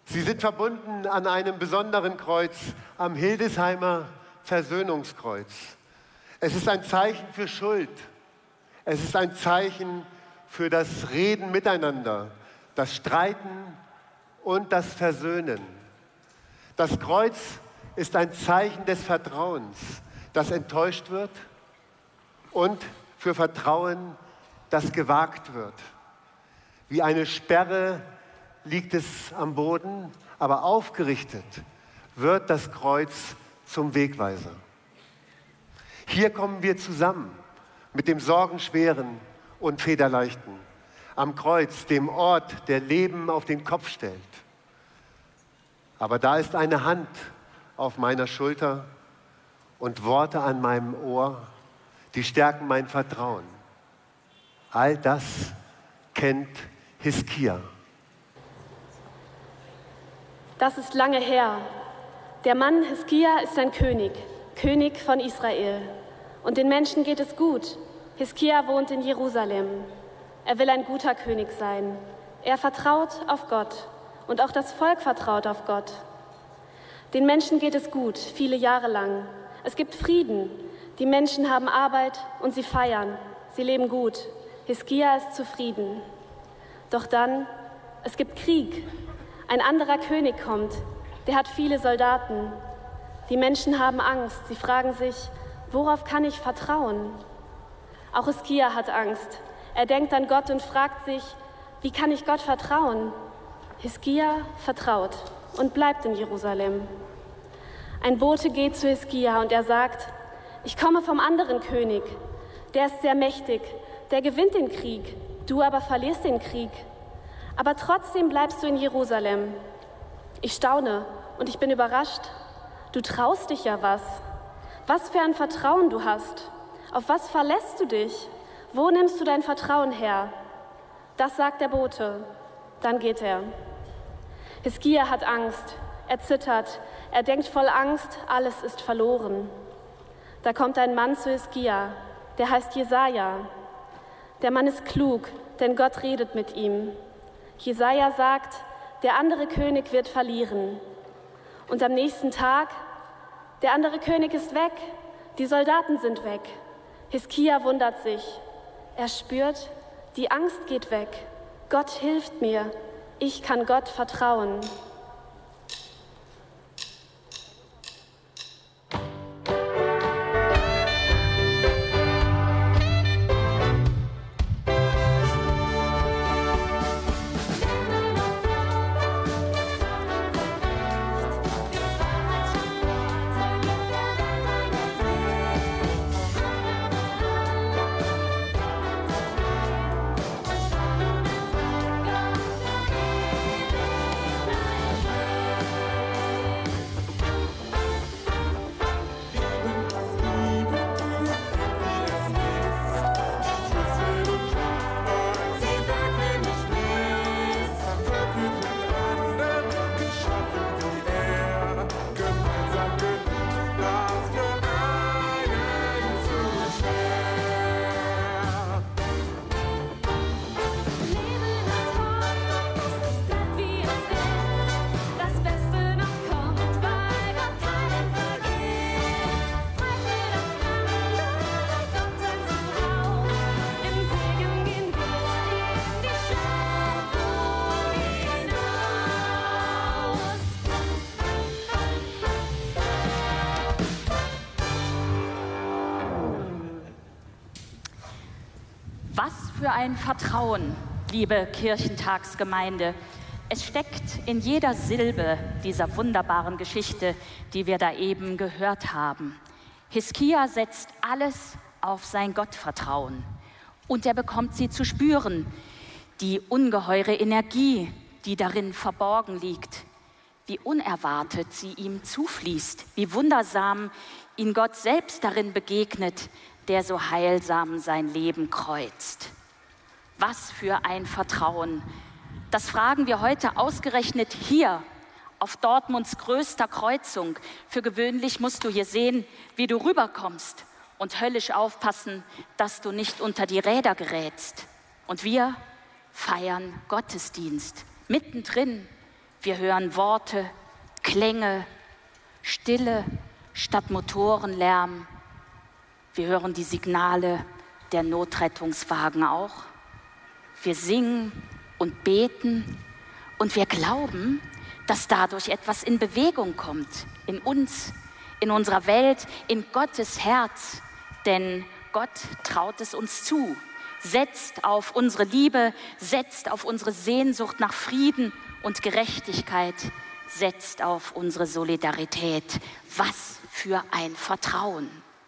Sie sind verbunden an einem besonderen Kreuz, am Hildesheimer Versöhnungskreuz. Es ist ein Zeichen für Schuld. Es ist ein Zeichen für das Reden miteinander, das Streiten und das Versöhnen. Das Kreuz ist ein Zeichen des Vertrauens, das enttäuscht wird, und für Vertrauen, das gewagt wird. Wie eine Sperre liegt es am Boden, aber aufgerichtet wird das Kreuz zum Wegweiser. Hier kommen wir zusammen mit dem Sorgenschweren und Federleichten am Kreuz, dem Ort, der Leben auf den Kopf stellt. Aber da ist eine Hand auf meiner Schulter und Worte an meinem Ohr, die stärken mein Vertrauen. All das kennt Hiskia. Das ist lange her. Der Mann Hiskia ist ein König, König von Israel. Und den Menschen geht es gut. Hiskia wohnt in Jerusalem. Er will ein guter König sein. Er vertraut auf Gott und auch das Volk vertraut auf Gott. Den Menschen geht es gut, viele Jahre lang. Es gibt Frieden. Die Menschen haben Arbeit und sie feiern. Sie leben gut. Hiskia ist zufrieden. Doch dann, es gibt Krieg. Ein anderer König kommt. Der hat viele Soldaten. Die Menschen haben Angst. Sie fragen sich, worauf kann ich vertrauen? Auch Hiskia hat Angst. Er denkt an Gott und fragt sich, wie kann ich Gott vertrauen? Hiskia vertraut und bleibt in Jerusalem. Ein Bote geht zu Hiskia und er sagt, ich komme vom anderen König. Der ist sehr mächtig, der gewinnt den Krieg, du aber verlierst den Krieg. Aber trotzdem bleibst du in Jerusalem. Ich staune und ich bin überrascht. Du traust dich ja was. Was für ein Vertrauen du hast. Auf was verlässt du dich? Wo nimmst du dein Vertrauen her? Das sagt der Bote. Dann geht er. Hiskia hat Angst. Er zittert. Er denkt voll Angst, alles ist verloren. Da kommt ein Mann zu Hiskia. Der heißt Jesaja. Der Mann ist klug, denn Gott redet mit ihm. Jesaja sagt, der andere König wird verlieren. Und am nächsten Tag, der andere König ist weg, die Soldaten sind weg. Hiskia wundert sich. Er spürt, die Angst geht weg. Gott hilft mir. Ich kann Gott vertrauen. Für ein Vertrauen, liebe Kirchentagsgemeinde. Es steckt in jeder Silbe dieser wunderbaren Geschichte, die wir da eben gehört haben. Hiskia setzt alles auf sein Gottvertrauen und er bekommt sie zu spüren, die ungeheure Energie, die darin verborgen liegt, wie unerwartet sie ihm zufließt, wie wundersam ihn Gott selbst darin begegnet, der so heilsam sein Leben kreuzt. Was für ein Vertrauen. Das fragen wir heute ausgerechnet hier auf Dortmunds größter Kreuzung. Für gewöhnlich musst du hier sehen, wie du rüberkommst und höllisch aufpassen, dass du nicht unter die Räder gerätst. Und wir feiern Gottesdienst mittendrin, Wir hören Worte, Klänge, Stille statt Motorenlärm. Wir hören die Signale der Notrettungswagen auch. Wir singen und beten und wir glauben, dass dadurch etwas in Bewegung kommt, in uns, in unserer Welt, in Gottes Herz. Denn Gott traut es uns zu, setzt auf unsere Liebe, setzt auf unsere Sehnsucht nach Frieden und Gerechtigkeit, setzt auf unsere Solidarität. Was für ein Vertrauen!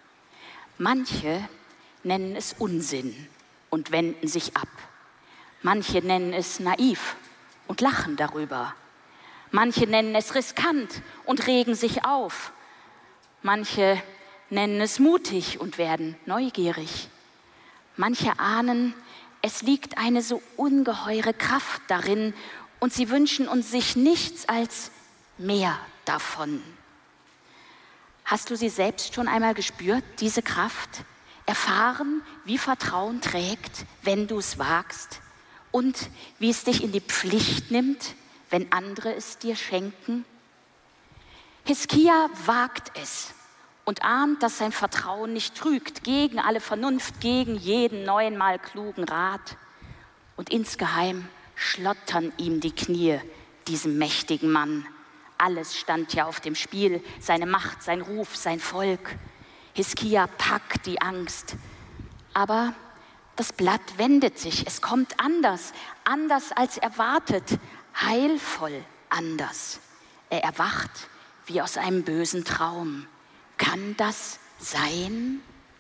Manche nennen es Unsinn und wenden sich ab. Manche nennen es naiv und lachen darüber. Manche nennen es riskant und regen sich auf. Manche nennen es mutig und werden neugierig. Manche ahnen, es liegt eine so ungeheure Kraft darin und sie wünschen uns sich nichts als mehr davon. Hast du sie selbst schon einmal gespürt, diese Kraft? Erfahren, wie Vertrauen trägt, wenn du es wagst? Und wie es dich in die Pflicht nimmt, wenn andere es dir schenken? Hiskia wagt es und ahnt, dass sein Vertrauen nicht trügt, gegen alle Vernunft, gegen jeden neunmal klugen Rat. Und insgeheim schlottern ihm die Knie, diesem mächtigen Mann. Alles stand ja auf dem Spiel, seine Macht, sein Ruf, sein Volk. Hiskia packt die Angst. Aber das Blatt wendet sich, es kommt anders, anders als erwartet, heilvoll anders. Er erwacht wie aus einem bösen Traum. Kann das sein?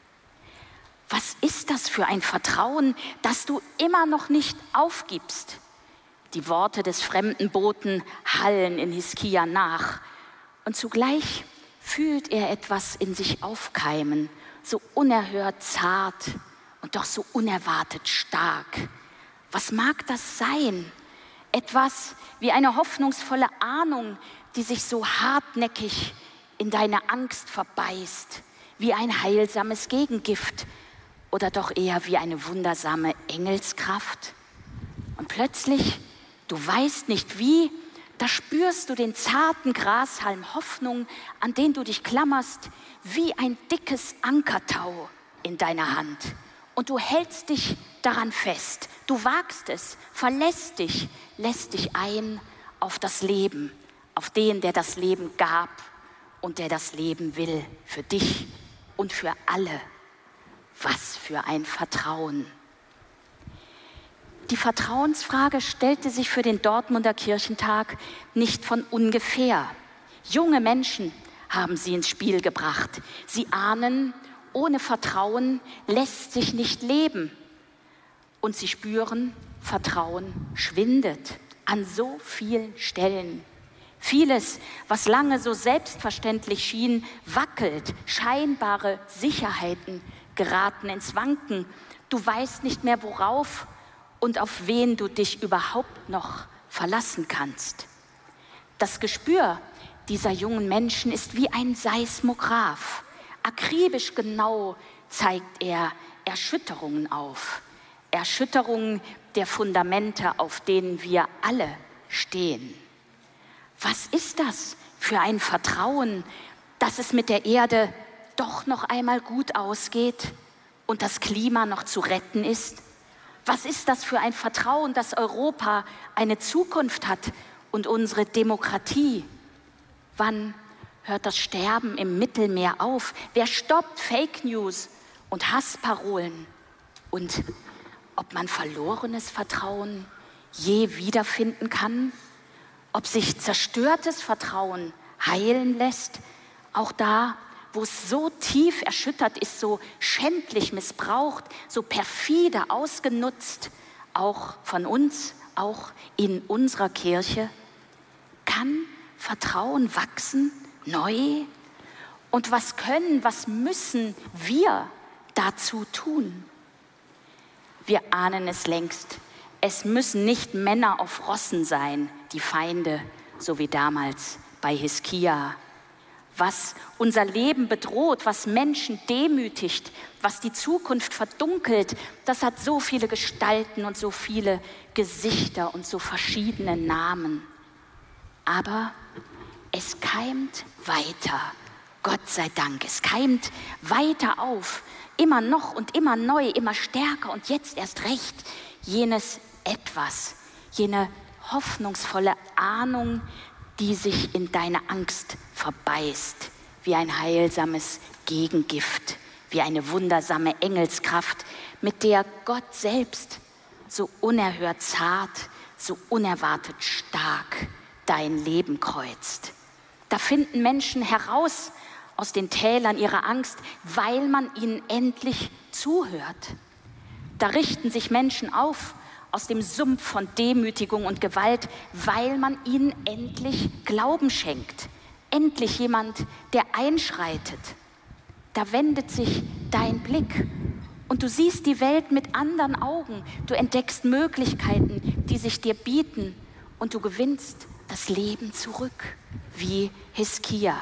Was ist das für ein Vertrauen, das du immer noch nicht aufgibst? Die Worte des fremden Boten hallen in Hiskia nach. Und zugleich fühlt er etwas in sich aufkeimen, so unerhört zart und doch so unerwartet stark. Was mag das sein? Etwas wie eine hoffnungsvolle Ahnung, die sich so hartnäckig in deine Angst verbeißt, wie ein heilsames Gegengift oder doch eher wie eine wundersame Engelskraft. Und plötzlich, du weißt nicht wie, da spürst du den zarten Grashalm Hoffnung, an den du dich klammerst, wie ein dickes Ankertau in deiner Hand. Und du hältst dich daran fest, du wagst es, verlässt dich, lässt dich ein auf das Leben, auf den, der das Leben gab und der das Leben will, für dich und für alle. Was für ein Vertrauen! Die Vertrauensfrage stellte sich für den Dortmunder Kirchentag nicht von ungefähr. Junge Menschen haben sie ins Spiel gebracht. Sie ahnen, ohne Vertrauen lässt sich nicht leben. Und sie spüren, Vertrauen schwindet an so vielen Stellen. Vieles, was lange so selbstverständlich schien, wackelt. Scheinbare Sicherheiten geraten ins Wanken. Du weißt nicht mehr, worauf und auf wen du dich überhaupt noch verlassen kannst. Das Gespür dieser jungen Menschen ist wie ein Seismograph. Akribisch genau zeigt er Erschütterungen auf. Erschütterungen der Fundamente, auf denen wir alle stehen. Was ist das für ein Vertrauen, dass es mit der Erde doch noch einmal gut ausgeht und das Klima noch zu retten ist? Was ist das für ein Vertrauen, dass Europa eine Zukunft hat und unsere Demokratie? Wann hört das Sterben im Mittelmeer auf? Wer stoppt Fake News und Hassparolen? Und ob man verlorenes Vertrauen je wiederfinden kann? Ob sich zerstörtes Vertrauen heilen lässt? Auch da, wo es so tief erschüttert ist, so schändlich missbraucht, so perfide ausgenutzt, auch von uns, auch in unserer Kirche, kann Vertrauen wachsen, neu? Und was können, was müssen wir dazu tun? Wir ahnen es längst. Es müssen nicht Männer auf Rossen sein, die Feinde, so wie damals bei Hiskia. Was unser Leben bedroht, was Menschen demütigt, was die Zukunft verdunkelt, das hat so viele Gestalten und so viele Gesichter und so verschiedene Namen. Aber es keimt weiter, Gott sei Dank, es keimt weiter auf, immer noch und immer neu, immer stärker und jetzt erst recht jenes Etwas, jene hoffnungsvolle Ahnung, die sich in deine Angst verbeißt, wie ein heilsames Gegengift, wie eine wundersame Engelskraft, mit der Gott selbst so unerhört zart, so unerwartet stark dein Leben kreuzt. Da finden Menschen heraus aus den Tälern ihrer Angst, weil man ihnen endlich zuhört. Da richten sich Menschen auf aus dem Sumpf von Demütigung und Gewalt, weil man ihnen endlich Glauben schenkt. Endlich jemand, der einschreitet. Da wendet sich dein Blick und du siehst die Welt mit anderen Augen. Du entdeckst Möglichkeiten, die sich dir bieten und du gewinnst das Leben zurück, wie Hiskia.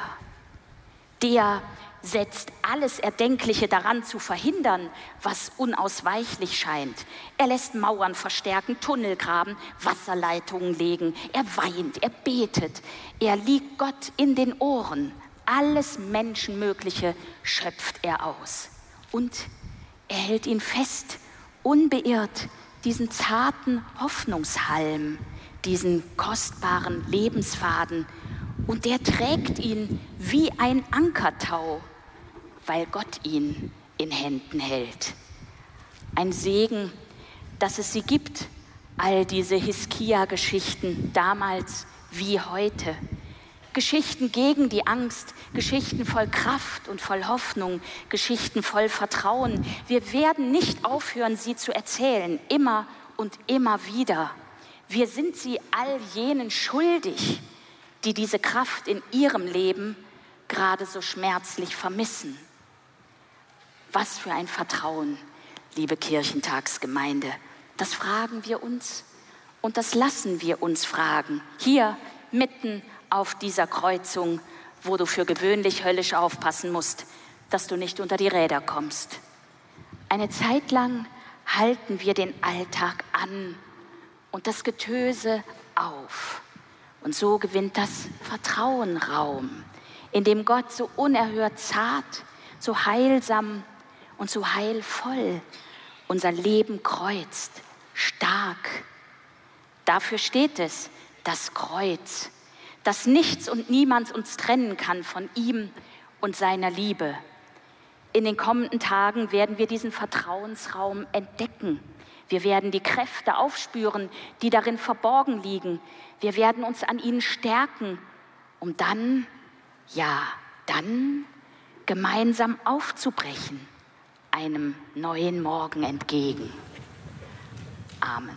Der setzt alles Erdenkliche daran zu verhindern, was unausweichlich scheint. Er lässt Mauern verstärken, Tunnel graben, Wasserleitungen legen. Er weint, er betet, er liegt Gott in den Ohren. Alles Menschenmögliche schöpft er aus. Und er hält ihn fest, unbeirrt, diesen zarten Hoffnungshalm, diesen kostbaren Lebensfaden. Und der trägt ihn wie ein Ankertau, weil Gott ihn in Händen hält. Ein Segen, dass es sie gibt, all diese Hiskia-Geschichten, damals wie heute. Geschichten gegen die Angst, Geschichten voll Kraft und voll Hoffnung, Geschichten voll Vertrauen. Wir werden nicht aufhören, sie zu erzählen, immer und immer wieder. Wir sind sie all jenen schuldig, die diese Kraft in ihrem Leben gerade so schmerzlich vermissen. Was für ein Vertrauen, liebe Kirchentagsgemeinde. Das fragen wir uns und das lassen wir uns fragen. Hier mitten auf dieser Kreuzung, wo du für gewöhnlich höllisch aufpassen musst, dass du nicht unter die Räder kommst. Eine Zeit lang halten wir den Alltag an und das Getöse auf. Und so gewinnt das Vertrauen Raum, in dem Gott so unerhört zart, so heilsam und so heilvoll unser Leben kreuzt, stark. Dafür steht es, das Kreuz, dass nichts und niemand uns trennen kann von ihm und seiner Liebe. In den kommenden Tagen werden wir diesen Vertrauensraum entdecken. Wir werden die Kräfte aufspüren, die darin verborgen liegen. Wir werden uns an ihnen stärken, um dann, ja, dann gemeinsam aufzubrechen, einem neuen Morgen entgegen. Amen.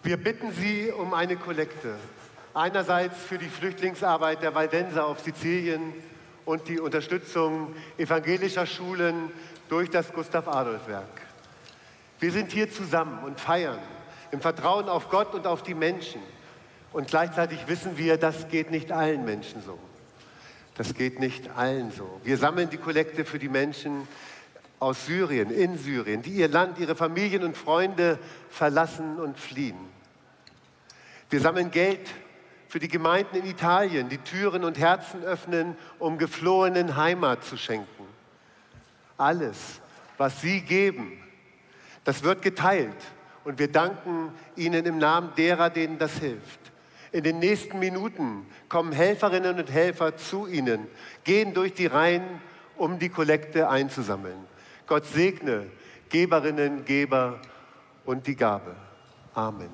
Wir bitten Sie um eine Kollekte. Einerseits für die Flüchtlingsarbeit der Waldenser auf Sizilien und die Unterstützung evangelischer Schulen durch das Gustav-Adolf-Werk. Wir sind hier zusammen und feiern im Vertrauen auf Gott und auf die Menschen. Und gleichzeitig wissen wir, das geht nicht allen Menschen so. Das geht nicht allen so. Wir sammeln die Kollekte für die Menschen aus Syrien, in Syrien, die ihr Land, ihre Familien und Freunde verlassen und fliehen. Wir sammeln Geld für die Gemeinden in Italien, die Türen und Herzen öffnen, um Geflohenen Heimat zu schenken. Alles, was sie geben, das wird geteilt und wir danken ihnen im Namen derer, denen das hilft. In den nächsten Minuten kommen Helferinnen und Helfer zu Ihnen, gehen durch die Reihen, um die Kollekte einzusammeln. Gott segne Geberinnen, Geber und die Gabe. Amen.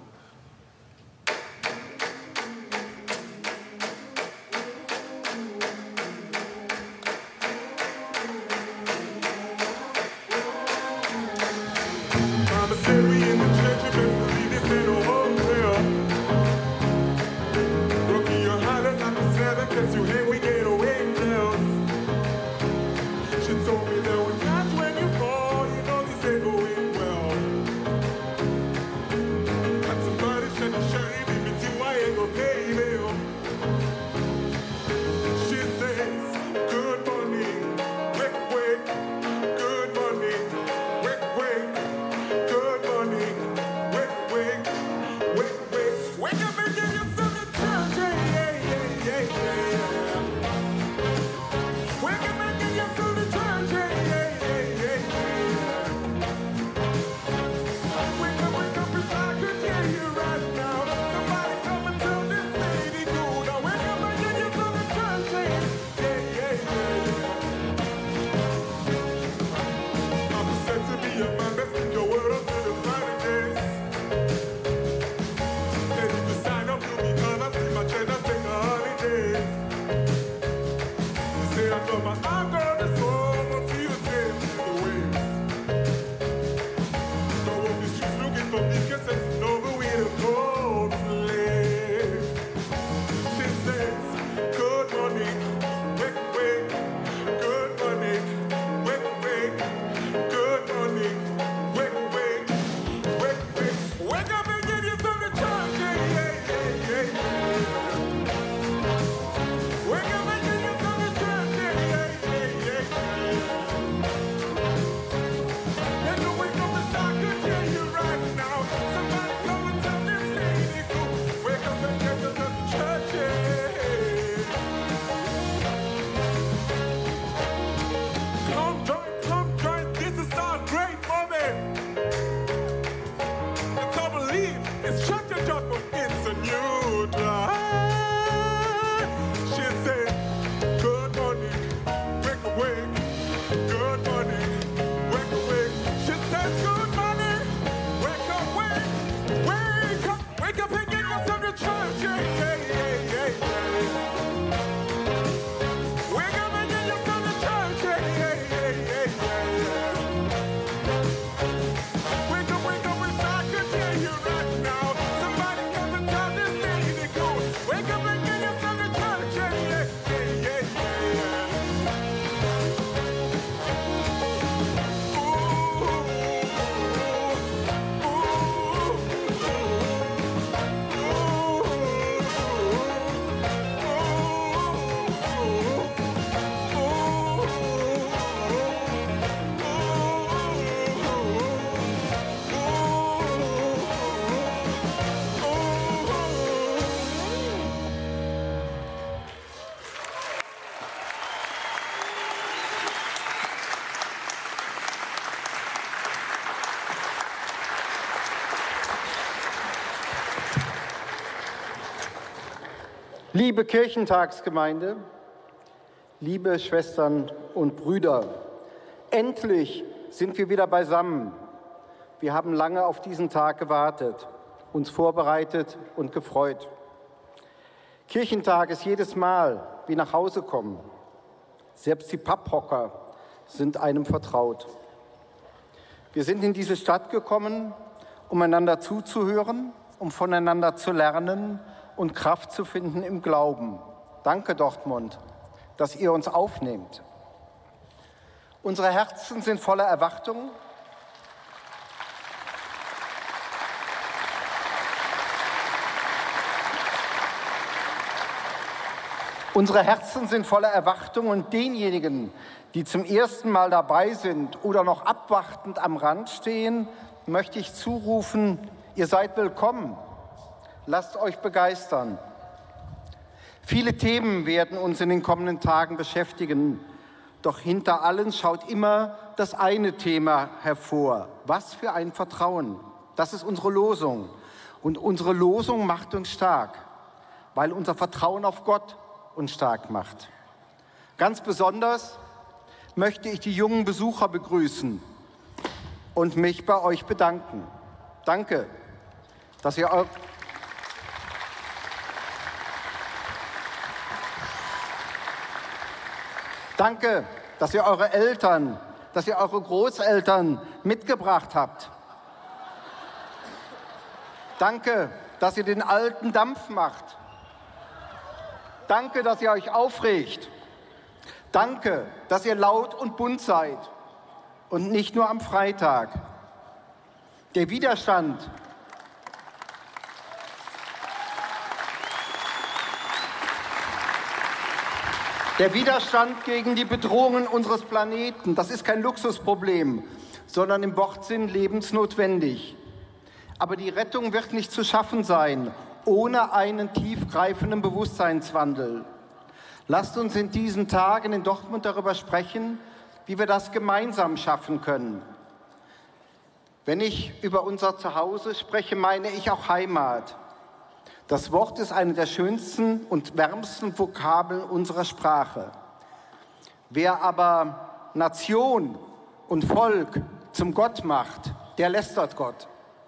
Liebe Kirchentagsgemeinde, liebe Schwestern und Brüder, endlich sind wir wieder beisammen. Wir haben lange auf diesen Tag gewartet, uns vorbereitet und gefreut. Kirchentag ist jedes Mal wie nach Hause kommen. Selbst die Papphocker sind einem vertraut. Wir sind in diese Stadt gekommen, um einander zuzuhören, um voneinander zu lernen und Kraft zu finden im Glauben. Danke, Dortmund, dass ihr uns aufnehmt. Unsere Herzen sind voller Erwartung. Unsere Herzen sind voller Erwartung und denjenigen, die zum ersten Mal dabei sind oder noch abwartend am Rand stehen, möchte ich zurufen, ihr seid willkommen. Lasst euch begeistern. Viele Themen werden uns in den kommenden Tagen beschäftigen. Doch hinter allen schaut immer das eine Thema hervor. Was für ein Vertrauen. Das ist unsere Losung. Und unsere Losung macht uns stark, weil unser Vertrauen auf Gott uns stark macht. Ganz besonders möchte ich die jungen Besucher begrüßen und mich bei euch bedanken. Danke, dass ihr eure Eltern, dass ihr eure Großeltern mitgebracht habt. Danke, dass ihr den alten Dampf macht. Danke, dass ihr euch aufregt. Danke, dass ihr laut und bunt seid und nicht nur am Freitag. Der Widerstand gegen die Bedrohungen unseres Planeten, das ist kein Luxusproblem, sondern im Wortsinn lebensnotwendig. Aber die Rettung wird nicht zu schaffen sein, ohne einen tiefgreifenden Bewusstseinswandel. Lasst uns in diesen Tagen in Dortmund darüber sprechen, wie wir das gemeinsam schaffen können. Wenn ich über unser Zuhause spreche, meine ich auch Heimat. Das Wort ist eine der schönsten und wärmsten Vokabeln unserer Sprache. Wer aber Nation und Volk zum Gott macht, der lästert Gott.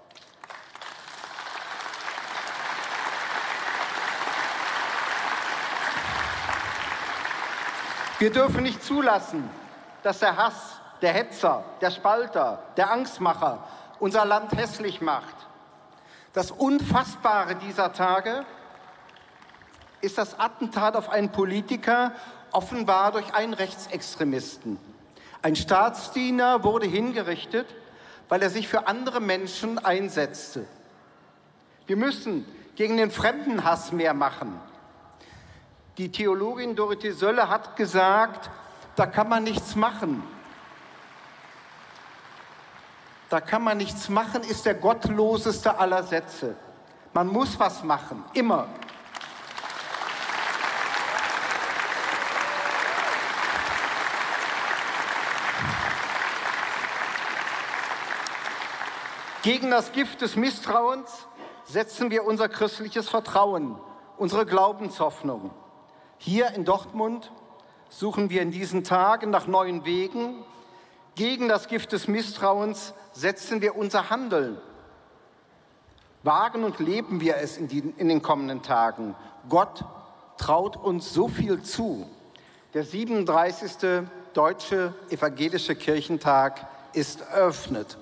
Wir dürfen nicht zulassen, dass der Hass, der Hetzer, der Spalter, der Angstmacher unser Land hässlich macht. Das Unfassbare dieser Tage ist das Attentat auf einen Politiker, offenbar durch einen Rechtsextremisten. Ein Staatsdiener wurde hingerichtet, weil er sich für andere Menschen einsetzte. Wir müssen gegen den Fremdenhass mehr machen. Die Theologin Dorothee Sölle hat gesagt, da kann man nichts machen. Da kann man nichts machen, ist der gottloseste aller Sätze. Man muss was machen, immer. Gegen das Gift des Misstrauens setzen wir unser christliches Vertrauen, unsere Glaubenshoffnung. Hier in Dortmund suchen wir in diesen Tagen nach neuen Wegen. Gegen das Gift des Misstrauens setzen wir unser Handeln. Wagen und leben wir es in den kommenden Tagen. Gott traut uns so viel zu. Der 37. Deutsche Evangelische Kirchentag ist eröffnet.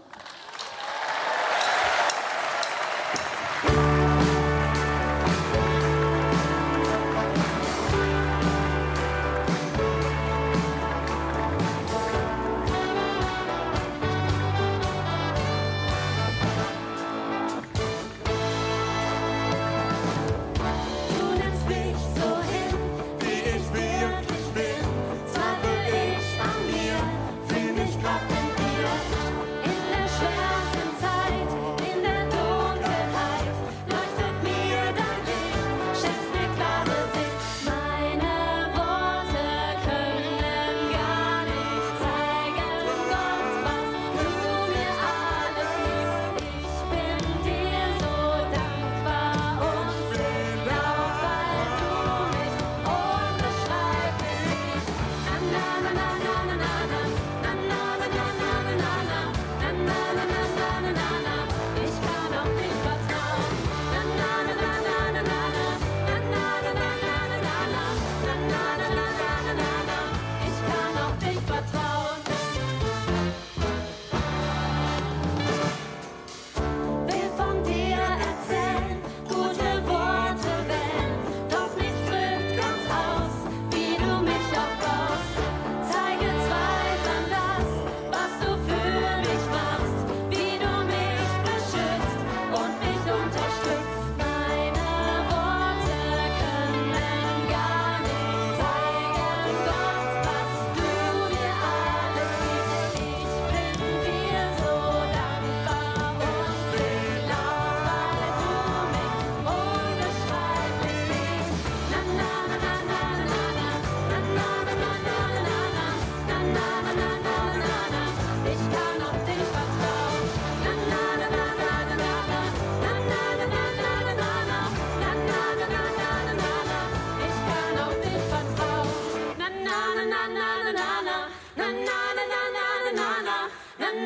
In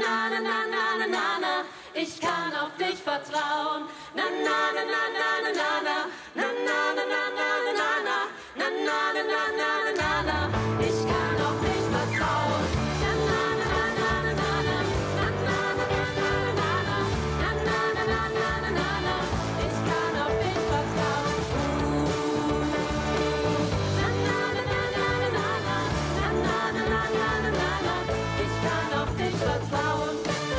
na na na na na na na, ich kann auf dich vertrauen. Na na na na na na na na, na na na na na na na, na na na na na na na, ich kann auf dich vertrauen. Na na na na na na na, na na na na na na, na na na na na na na, ich kann auf dich vertrauen. Na na na na na na na, na na na na na na na, ich kann auf dich vertrauen.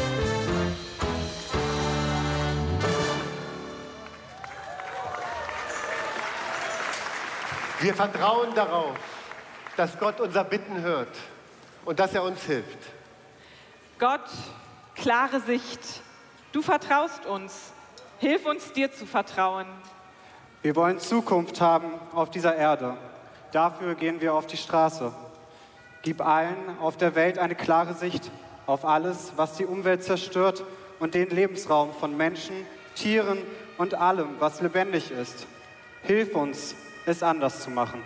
Wir vertrauen darauf, dass Gott unser Bitten hört und dass er uns hilft. Gott, klare Sicht, du vertraust uns. Hilf uns, dir zu vertrauen. Wir wollen Zukunft haben auf dieser Erde. Dafür gehen wir auf die Straße. Gib allen auf der Welt eine klare Sicht auf alles, was die Umwelt zerstört und den Lebensraum von Menschen, Tieren und allem, was lebendig ist. Hilf uns, es anders zu machen.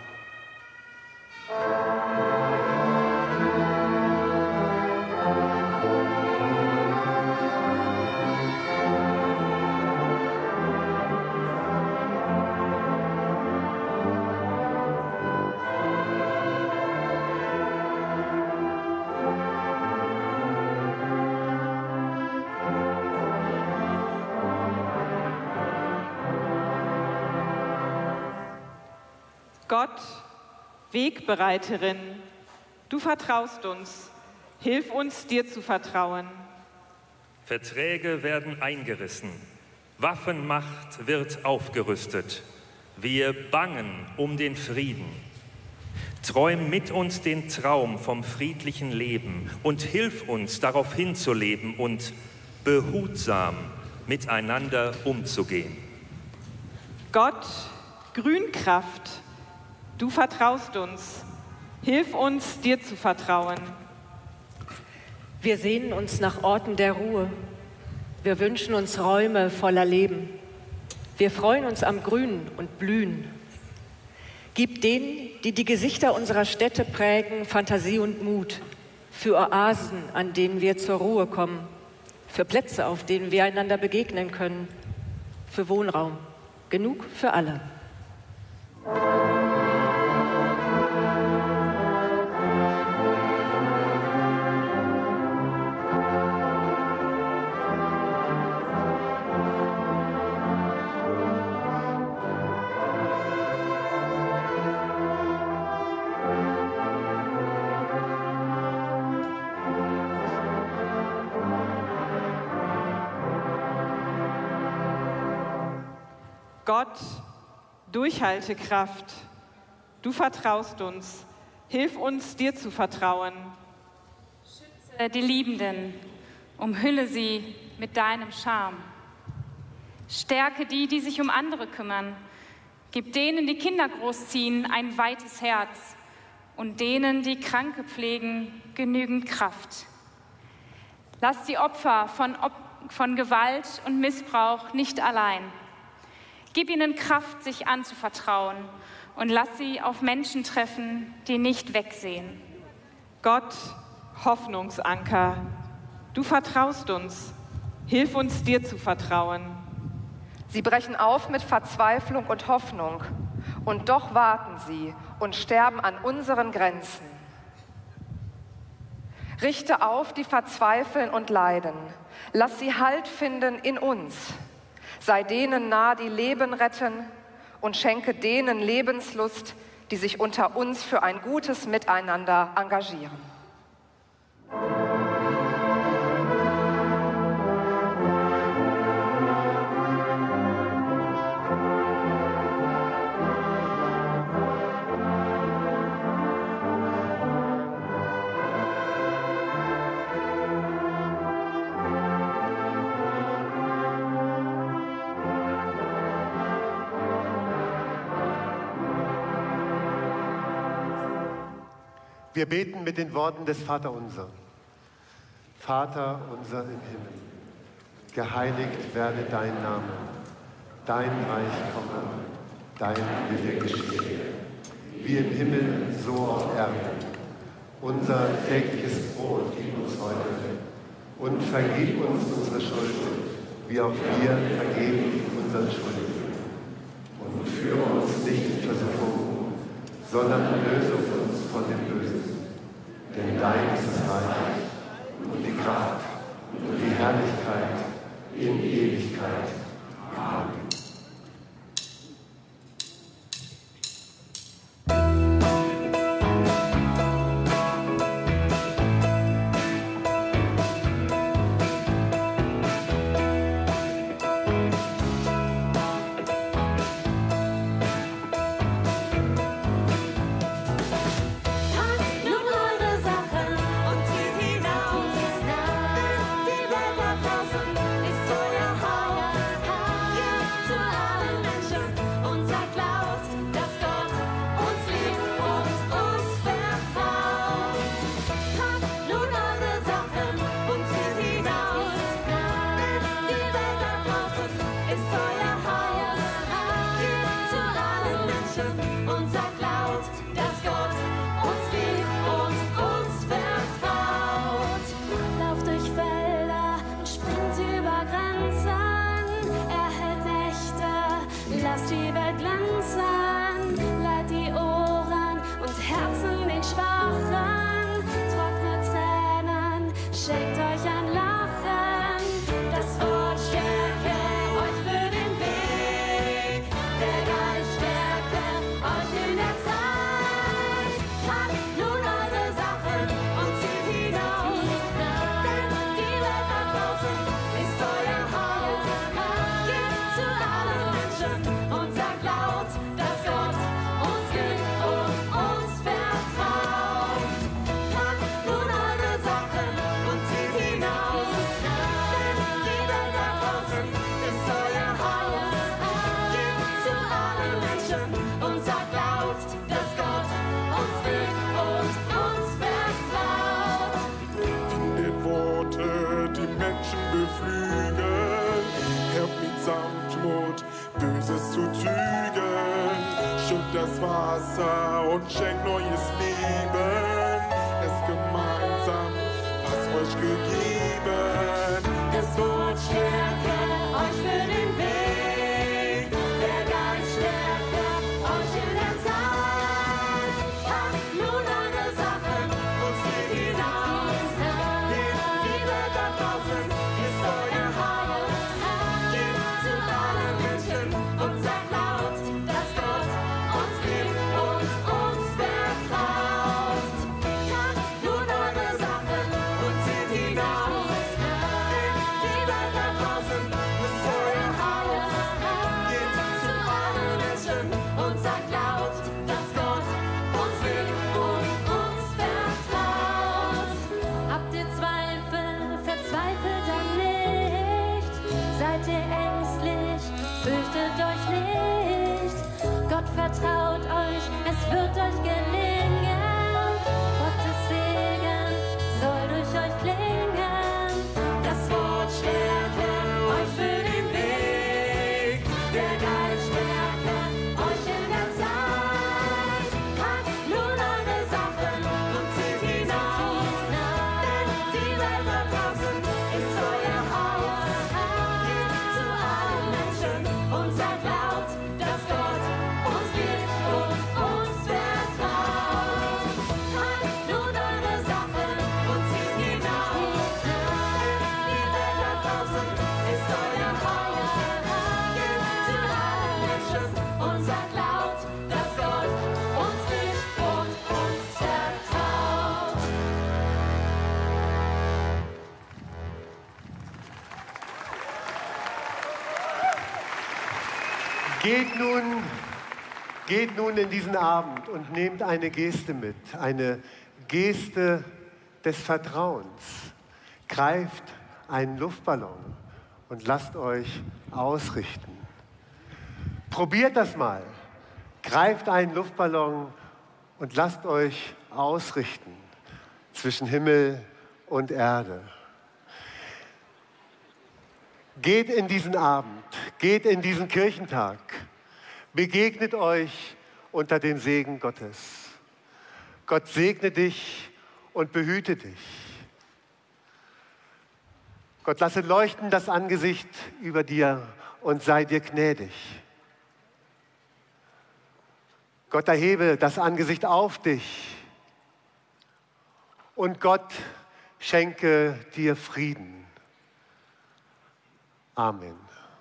Gott, Wegbereiterin, du vertraust uns. Hilf uns, dir zu vertrauen. Verträge werden eingerissen. Waffenmacht wird aufgerüstet. Wir bangen um den Frieden. Träum mit uns den Traum vom friedlichen Leben und hilf uns, darauf hinzuleben und behutsam miteinander umzugehen. Gott, Grünkraft, du vertraust uns. Hilf uns, dir zu vertrauen. Wir sehnen uns nach Orten der Ruhe. Wir wünschen uns Räume voller Leben. Wir freuen uns am Grün und Blühen. Gib denen, die die Gesichter unserer Städte prägen, Fantasie und Mut. Für Oasen, an denen wir zur Ruhe kommen. Für Plätze, auf denen wir einander begegnen können. Für Wohnraum. Genug für alle. Gott, Durchhaltekraft, du vertraust uns. Hilf uns, dir zu vertrauen. Schütze die Liebenden, umhülle sie mit deinem Charme. Stärke die, die sich um andere kümmern. Gib denen, die Kinder großziehen, ein weites Herz und denen, die Kranke pflegen, genügend Kraft. Lass die Opfer von Gewalt und Missbrauch nicht allein. Gib ihnen Kraft, sich anzuvertrauen und lass sie auf Menschen treffen, die nicht wegsehen. Gott, Hoffnungsanker, du vertraust uns. Hilf uns, dir zu vertrauen. Sie brechen auf mit Verzweiflung und Hoffnung und doch warten sie und sterben an unseren Grenzen. Richte auf, die verzweifeln und leiden. Lass sie Halt finden in uns. Sei denen nah, die Leben retten und schenke denen Lebenslust, die sich unter uns für ein gutes Miteinander engagieren. Wir beten mit den Worten des Vaterunser. Vater unser im Himmel, geheiligt werde dein Name, dein Reich komme, dein Wille geschehe, wie im Himmel, so auf Erden. Unser tägliches Brot gib uns heute Und vergib uns unsere Schuld, wie auch wir vergeben unseren Schuldigen. Und führe uns nicht in Versuchung, sondern löse uns von dem Bösen. Denn dein ist das Reich und die Kraft und die Herrlichkeit in Ewigkeit. Amen. Das Wasser und schenkt neues Leben. Es gemeinsam, was euch gegeben. Das Wort stärke euch für den Weg. Der Geist stärke euch in der Zeit. Packt nun eure Sachen und zieht hinaus. Die Welt da draußen ist euer Haus. Geht zu allen Menschen und sagt laut, dass Gott uns liebt und uns vertraut. Packt nun eure Sachen und zieht hinaus. Die Welt da draußen ist euer Haus. Geht zu allen Menschen und sagt laut, dass Gott uns liebt und uns vertraut. Habt ihr Zweifel, verzweifelt dann nicht. Seid ihr ängstlich, fürchtet euch nicht. Gott vertraut euch, es wird euch gelingen. Gottes Segen soll durch euch klingen. Das Wort stärke euch für den Weg. Der Geist stärke euch in der Zeit. Packt nun eure Sachen und zieht hinaus. Denn die Welt da draußen ist euer Haus. Geht zu allen Menschen und sagt laut, dass Gott uns liebt und uns vertraut. Packt nun eure Sachen und zieht hinaus. Die Welt da draußen ist euer Haus. Geht zu allen Menschen und sagt laut, dass Gott uns liebt und uns vertraut. Geht nun in diesen Abend und nehmt eine Geste mit, eine Geste des Vertrauens. Greift einen Luftballon und lasst euch ausrichten. Probiert das mal. Greift einen Luftballon und lasst euch ausrichten zwischen Himmel und Erde. Geht in diesen Abend, geht in diesen Kirchentag, begegnet euch unter den Segen Gottes. Gott segne dich und behüte dich. Gott, lasse leuchten das Angesicht über dir und sei dir gnädig. Gott, erhebe das Angesicht auf dich. Und Gott, schenke dir Frieden. Amen.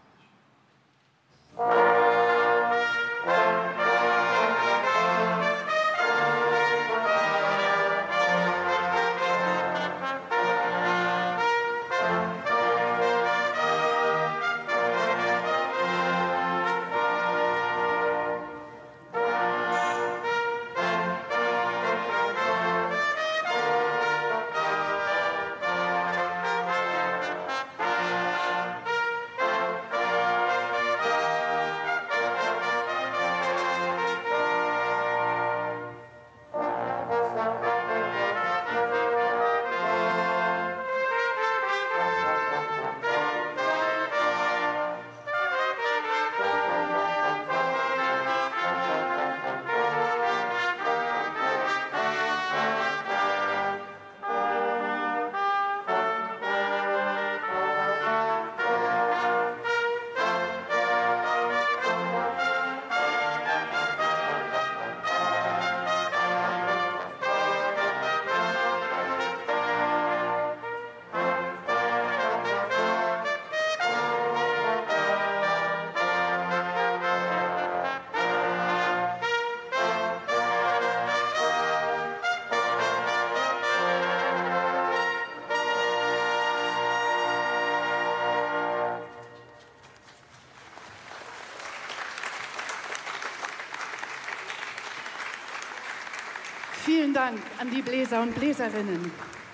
Vielen Dank an die Bläser und Bläserinnen.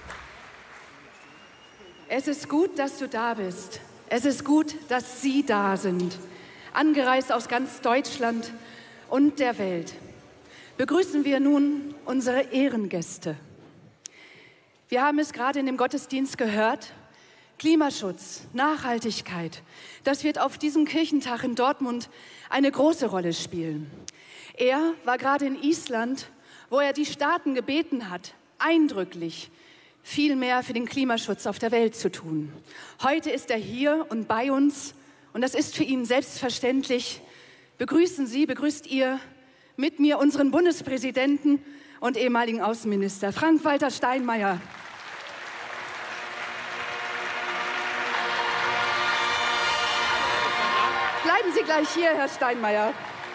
Es ist gut, dass du da bist. Es ist gut, dass Sie da sind. Angereist aus ganz Deutschland und der Welt. Begrüßen wir nun unsere Ehrengäste. Wir haben es gerade in dem Gottesdienst gehört. Klimaschutz, Nachhaltigkeit, das wird auf diesem Kirchentag in Dortmund eine große Rolle spielen. Er war gerade in Island, wo er die Staaten gebeten hat, eindrücklich viel mehr für den Klimaschutz auf der Welt zu tun. Heute ist er hier und bei uns und das ist für ihn selbstverständlich. Begrüßt ihr mit mir unseren Bundespräsidenten und ehemaligen Außenminister Frank-Walter Steinmeier. Bleiben Sie gleich hier, Herr Steinmeier.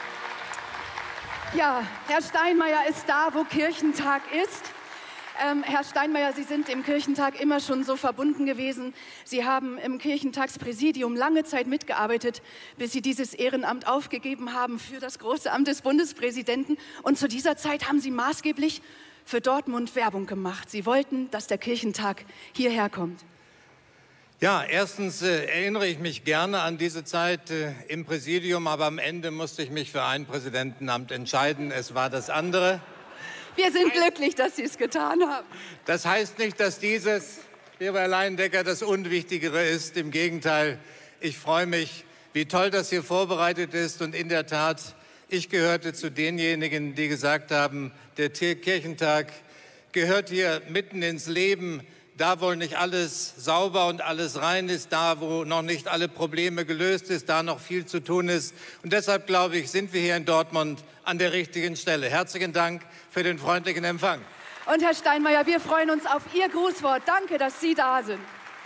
Ja, Herr Steinmeier ist da, wo Kirchentag ist. Herr Steinmeier, Sie sind im Kirchentag immer schon so verbunden gewesen. Sie haben im Kirchentagspräsidium lange Zeit mitgearbeitet, bis Sie dieses Ehrenamt aufgegeben haben für das große Amt des Bundespräsidenten. Und zu dieser Zeit haben Sie maßgeblich für Dortmund Werbung gemacht. Sie wollten, dass der Kirchentag hierher kommt. Ja, erstens erinnere ich mich gerne an diese Zeit im Präsidium, aber am Ende musste ich mich für ein Präsidentenamt entscheiden. Es war das andere. Wir sind glücklich, dass Sie es getan haben. Das heißt nicht, dass dieses, lieber Herr Leindecker, das Unwichtigere ist. Im Gegenteil, ich freue mich, wie toll das hier vorbereitet ist. Und in der Tat, ich gehörte zu denjenigen, die gesagt haben, der Kirchentag gehört hier mitten ins Leben. Da, wo nicht alles sauber und alles rein ist, da, wo noch nicht alle Probleme gelöst ist, da noch viel zu tun ist. Und deshalb, glaube ich, sind wir hier in Dortmund an der richtigen Stelle. Herzlichen Dank für den freundlichen Empfang. Und Herr Steinmeier, wir freuen uns auf Ihr Grußwort. Danke, dass Sie da sind.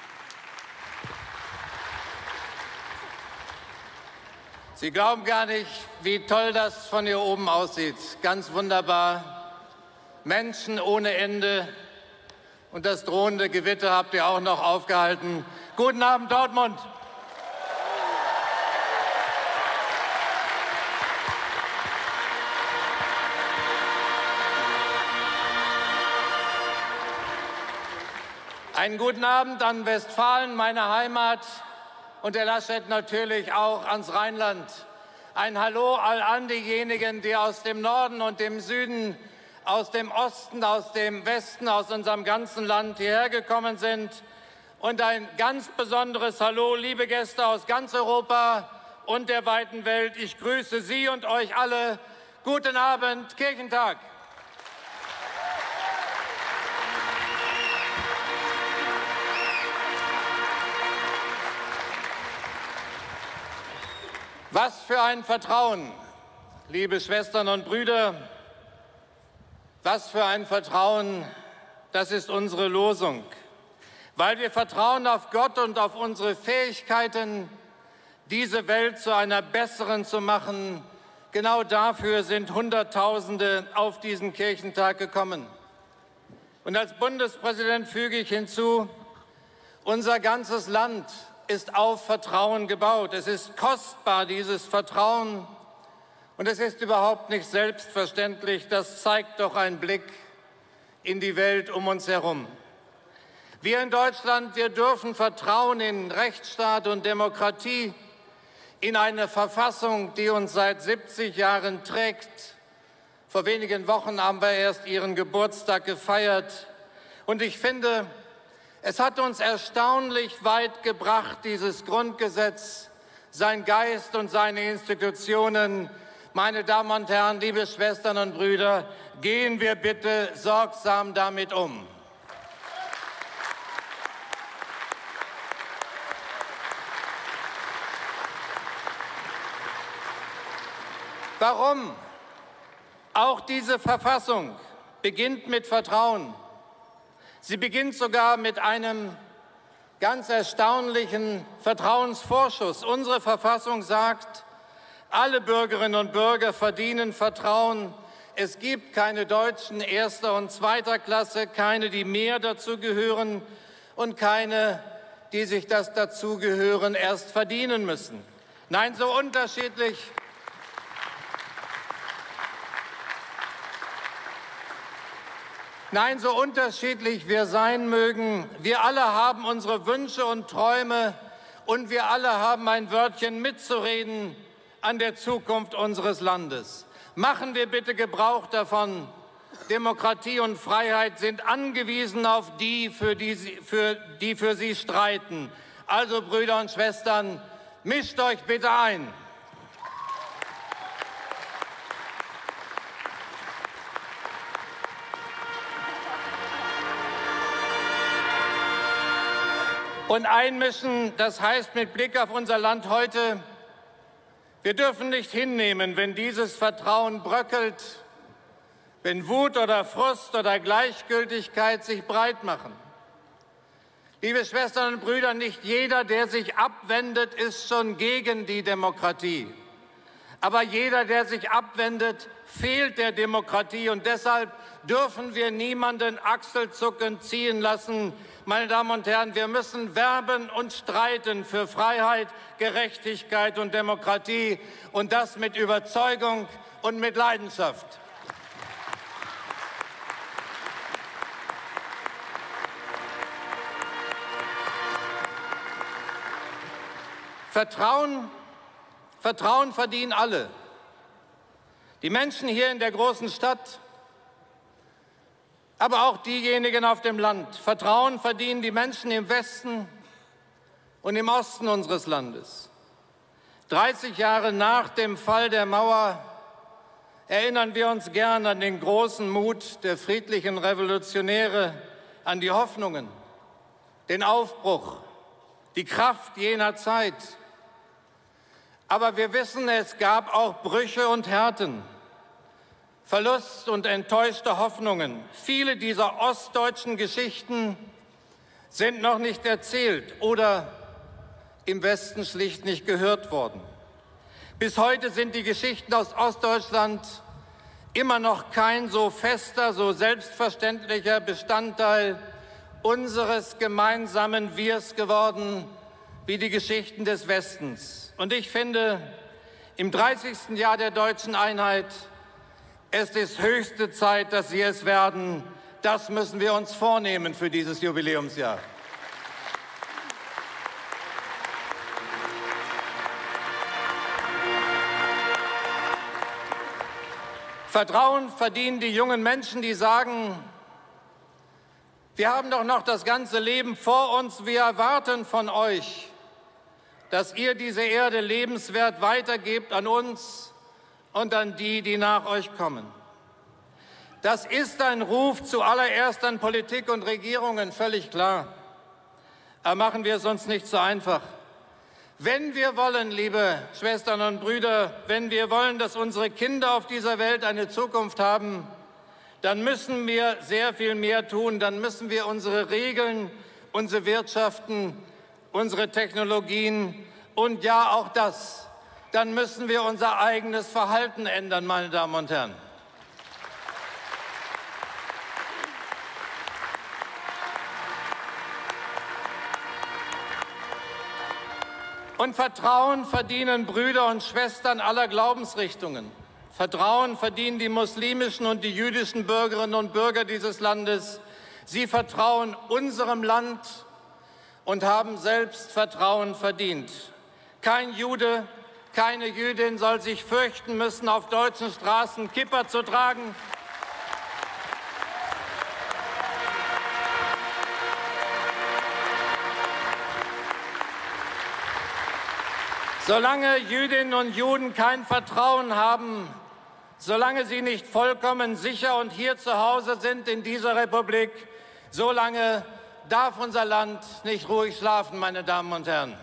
Sie glauben gar nicht, wie toll das von hier oben aussieht. Ganz wunderbar. Menschen ohne Ende. Und das drohende Gewitter habt ihr auch noch aufgehalten. Guten Abend, Dortmund! Einen guten Abend an Westfalen, meine Heimat, und Herr Laschet natürlich auch ans Rheinland. Ein Hallo an diejenigen, die aus dem Norden und dem Süden, aus dem Osten, aus dem Westen, aus unserem ganzen Land hierher gekommen sind. Und ein ganz besonderes Hallo, liebe Gäste aus ganz Europa und der weiten Welt. Ich grüße Sie und euch alle. Guten Abend, Kirchentag. Was für ein Vertrauen, liebe Schwestern und Brüder, was für ein Vertrauen, das ist unsere Losung. Weil wir vertrauen auf Gott und auf unsere Fähigkeiten, diese Welt zu einer besseren zu machen. Genau dafür sind Hunderttausende auf diesen Kirchentag gekommen. Und als Bundespräsident füge ich hinzu, unser ganzes Land ist auf Vertrauen gebaut. Es ist kostbar, dieses Vertrauen. Und es ist überhaupt nicht selbstverständlich. Das zeigt doch ein Blick in die Welt um uns herum. Wir in Deutschland, wir dürfen vertrauen in Rechtsstaat und Demokratie, in eine Verfassung, die uns seit 70 Jahren trägt. Vor wenigen Wochen haben wir erst ihren Geburtstag gefeiert. Und ich finde, es hat uns erstaunlich weit gebracht, dieses Grundgesetz, sein Geist und seine Institutionen. Meine Damen und Herren, liebe Schwestern und Brüder, gehen wir bitte sorgsam damit um. Warum? Auch diese Verfassung beginnt mit Vertrauen. Sie beginnt sogar mit einem ganz erstaunlichen Vertrauensvorschuss. Unsere Verfassung sagt, alle Bürgerinnen und Bürger verdienen Vertrauen. Es gibt keine Deutschen erster und zweiter Klasse, keine, die mehr dazu gehören und keine, die sich das Dazugehören erst verdienen müssen. Nein, so unterschiedlich wir sein mögen, wir alle haben unsere Wünsche und Träume und wir alle haben ein Wörtchen mitzureden an der Zukunft unseres Landes. Machen wir bitte Gebrauch davon. Demokratie und Freiheit sind angewiesen auf die für sie streiten. Also, Brüder und Schwestern, mischt euch bitte ein. Und einmischen, das heißt mit Blick auf unser Land heute, wir dürfen nicht hinnehmen, wenn dieses Vertrauen bröckelt, wenn Wut oder Frust oder Gleichgültigkeit sich breit machen. Liebe Schwestern und Brüder, nicht jeder, der sich abwendet, ist schon gegen die Demokratie. Aber jeder, der sich abwendet, fehlt der Demokratie. Und deshalb dürfen wir niemanden achselzuckend ziehen lassen. Meine Damen und Herren, wir müssen werben und streiten für Freiheit, Gerechtigkeit und Demokratie. Und das mit Überzeugung und mit Leidenschaft. Vertrauen verdienen alle. Die Menschen hier in der großen Stadt, aber auch diejenigen auf dem Land. Vertrauen verdienen die Menschen im Westen und im Osten unseres Landes. 30 Jahre nach dem Fall der Mauer erinnern wir uns gern an den großen Mut der friedlichen Revolutionäre, an die Hoffnungen, den Aufbruch, die Kraft jener Zeit. Aber wir wissen, es gab auch Brüche und Härten, Verlust und enttäuschte Hoffnungen. Viele dieser ostdeutschen Geschichten sind noch nicht erzählt oder im Westen schlicht nicht gehört worden. Bis heute sind die Geschichten aus Ostdeutschland immer noch kein so fester, so selbstverständlicher Bestandteil unseres gemeinsamen Wirs geworden wie die Geschichten des Westens. Und ich finde, im 30. Jahr der deutschen Einheit, es ist höchste Zeit, dass sie es werden. Das müssen wir uns vornehmen für dieses Jubiläumsjahr. Vertrauen verdienen die jungen Menschen, die sagen, wir haben doch noch das ganze Leben vor uns, wir erwarten von euch, dass ihr diese Erde lebenswert weitergebt an uns und an die, die nach euch kommen. Das ist ein Ruf zuallererst an Politik und Regierungen, völlig klar. Aber machen wir es uns nicht so einfach. Wenn wir wollen, liebe Schwestern und Brüder, wenn wir wollen, dass unsere Kinder auf dieser Welt eine Zukunft haben, dann müssen wir sehr viel mehr tun. Dann müssen wir unsere Regeln, unsere Wirtschaften, unsere Technologien und ja auch das, dann müssen wir unser eigenes Verhalten ändern, meine Damen und Herren. Und Vertrauen verdienen Brüder und Schwestern aller Glaubensrichtungen. Vertrauen verdienen die muslimischen und die jüdischen Bürgerinnen und Bürger dieses Landes. Sie vertrauen unserem Land und haben selbst Vertrauen verdient. Kein Jude, keine Jüdin soll sich fürchten müssen, auf deutschen Straßen Kippa zu tragen. Solange Jüdinnen und Juden kein Vertrauen haben, solange sie nicht vollkommen sicher und hier zu Hause sind in dieser Republik, solange darf unser Land nicht ruhig schlafen, meine Damen und Herren.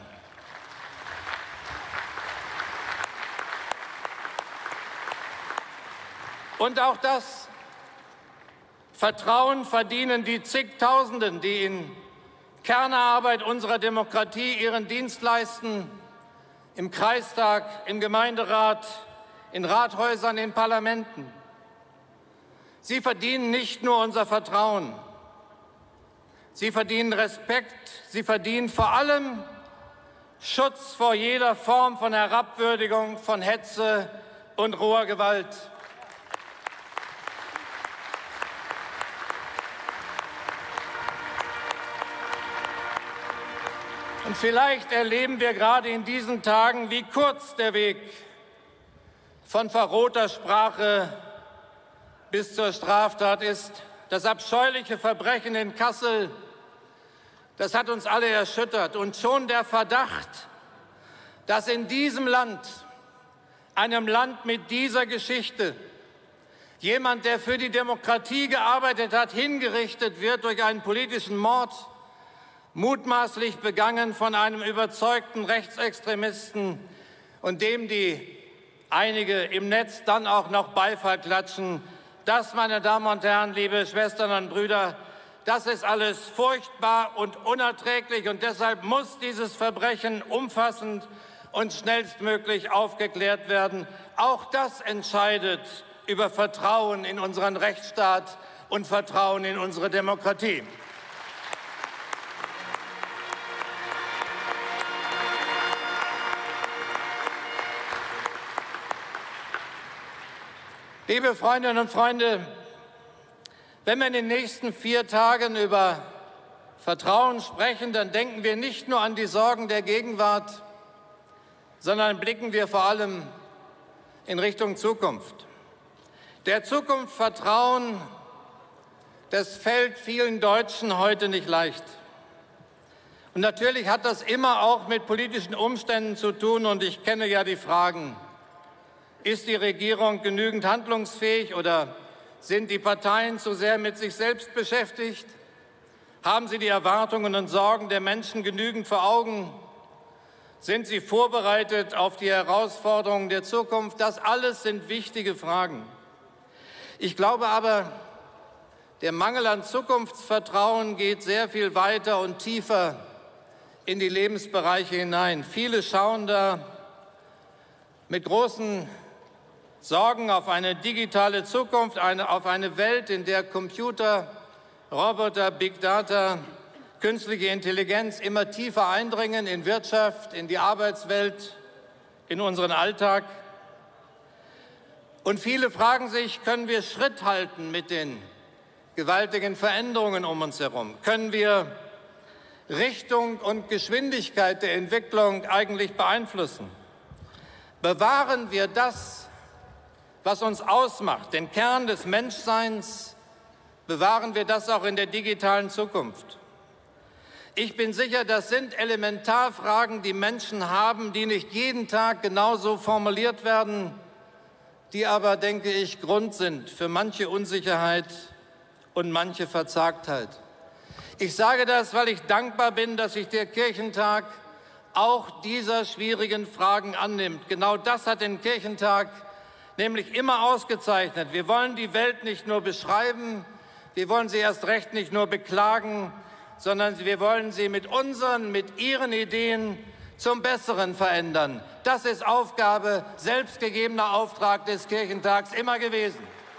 Und auch das Vertrauen verdienen die Zigtausenden, die in Kernarbeit unserer Demokratie ihren Dienst leisten, im Kreistag, im Gemeinderat, in Rathäusern, in Parlamenten. Sie verdienen nicht nur unser Vertrauen, sie verdienen Respekt, sie verdienen vor allem Schutz vor jeder Form von Herabwürdigung, von Hetze und roher Gewalt. Und vielleicht erleben wir gerade in diesen Tagen, wie kurz der Weg von verrohter Sprache bis zur Straftat ist. Das abscheuliche Verbrechen in Kassel, das hat uns alle erschüttert. Und schon der Verdacht, dass in diesem Land, einem Land mit dieser Geschichte, jemand, der für die Demokratie gearbeitet hat, hingerichtet wird durch einen politischen Mord, mutmaßlich begangen von einem überzeugten Rechtsextremisten und dem die einige im Netz dann auch noch Beifall klatschen. Das, meine Damen und Herren, liebe Schwestern und Brüder, das ist alles furchtbar und unerträglich und deshalb muss dieses Verbrechen umfassend und schnellstmöglich aufgeklärt werden. Auch das entscheidet über Vertrauen in unseren Rechtsstaat und Vertrauen in unsere Demokratie. Liebe Freundinnen und Freunde, wenn wir in den nächsten 4 Tagen über Vertrauen sprechen, dann denken wir nicht nur an die Sorgen der Gegenwart, sondern blicken wir vor allem in Richtung Zukunft. Der Zukunft vertrauen, das fällt vielen Deutschen heute nicht leicht. Und natürlich hat das immer auch mit politischen Umständen zu tun und ich kenne ja die Fragen. Ist die Regierung genügend handlungsfähig oder sind die Parteien zu sehr mit sich selbst beschäftigt? Haben sie die Erwartungen und Sorgen der Menschen genügend vor Augen? Sind sie vorbereitet auf die Herausforderungen der Zukunft? Das alles sind wichtige Fragen. Ich glaube aber, der Mangel an Zukunftsvertrauen geht sehr viel weiter und tiefer in die Lebensbereiche hinein. Viele schauen da mit großen Sorgen auf eine digitale Zukunft, auf eine Welt, in der Computer, Roboter, Big Data, künstliche Intelligenz immer tiefer eindringen in Wirtschaft, in die Arbeitswelt, in unseren Alltag. Und viele fragen sich, können wir Schritt halten mit den gewaltigen Veränderungen um uns herum? Können wir Richtung und Geschwindigkeit der Entwicklung eigentlich beeinflussen? Bewahren wir das, was uns ausmacht, den Kern des Menschseins, bewahren wir das auch in der digitalen Zukunft? Ich bin sicher, das sind Elementarfragen, die Menschen haben, die nicht jeden Tag genauso formuliert werden, die aber, denke ich, Grund sind für manche Unsicherheit und manche Verzagtheit. Ich sage das, weil ich dankbar bin, dass sich der Kirchentag auch dieser schwierigen Fragen annimmt. Genau das hat den Kirchentag nämlich immer ausgezeichnet. Wir wollen die Welt nicht nur beschreiben, wir wollen sie erst recht nicht nur beklagen, sondern wir wollen sie mit Ihren Ideen zum Besseren verändern. Das ist Aufgabe, selbstgegebener Auftrag des Kirchentags immer gewesen.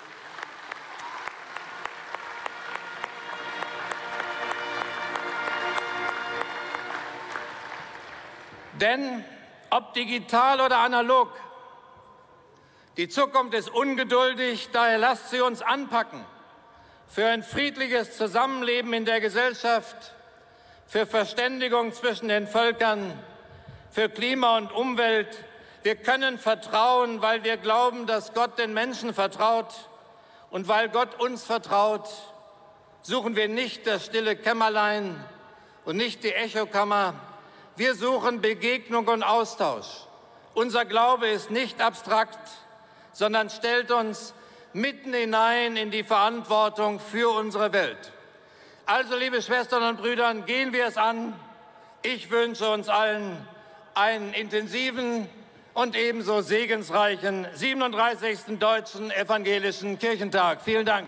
Denn ob digital oder analog, die Zukunft ist ungeduldig, daher lasst sie uns anpacken. Für ein friedliches Zusammenleben in der Gesellschaft, für Verständigung zwischen den Völkern, für Klima und Umwelt. Wir können vertrauen, weil wir glauben, dass Gott den Menschen vertraut. Und weil Gott uns vertraut, suchen wir nicht das stille Kämmerlein und nicht die Echokammer. Wir suchen Begegnung und Austausch. Unser Glaube ist nicht abstrakt, sondern stellt uns mitten hinein in die Verantwortung für unsere Welt. Also, liebe Schwestern und Brüder, gehen wir es an. Ich wünsche uns allen einen intensiven und ebenso segensreichen 37. Deutschen Evangelischen Kirchentag. Vielen Dank.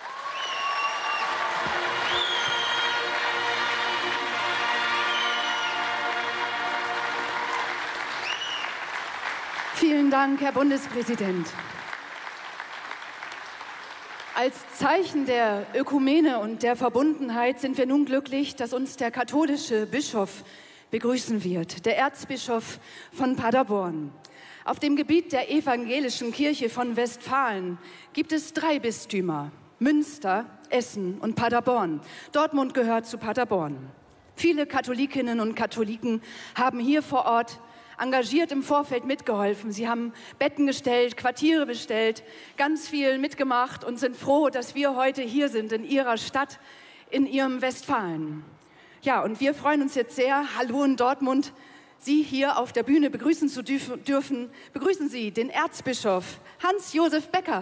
Vielen Dank, Herr Bundespräsident. Als Zeichen der Ökumene und der Verbundenheit sind wir nun glücklich, dass uns der katholische Bischof begrüßen wird, der Erzbischof von Paderborn. Auf dem Gebiet der Evangelischen Kirche von Westfalen gibt es 3 Bistümer: Münster, Essen und Paderborn. Dortmund gehört zu Paderborn. Viele Katholikinnen und Katholiken haben hier vor Ort engagiert im Vorfeld mitgeholfen. Sie haben Betten gestellt, Quartiere bestellt, ganz viel mitgemacht und sind froh, dass wir heute hier sind in ihrer Stadt, in ihrem Westfalen. Ja, und wir freuen uns jetzt sehr, hallo in Dortmund, Sie hier auf der Bühne begrüßen zu dürfen. Begrüßen Sie den Erzbischof Hans-Josef Becker.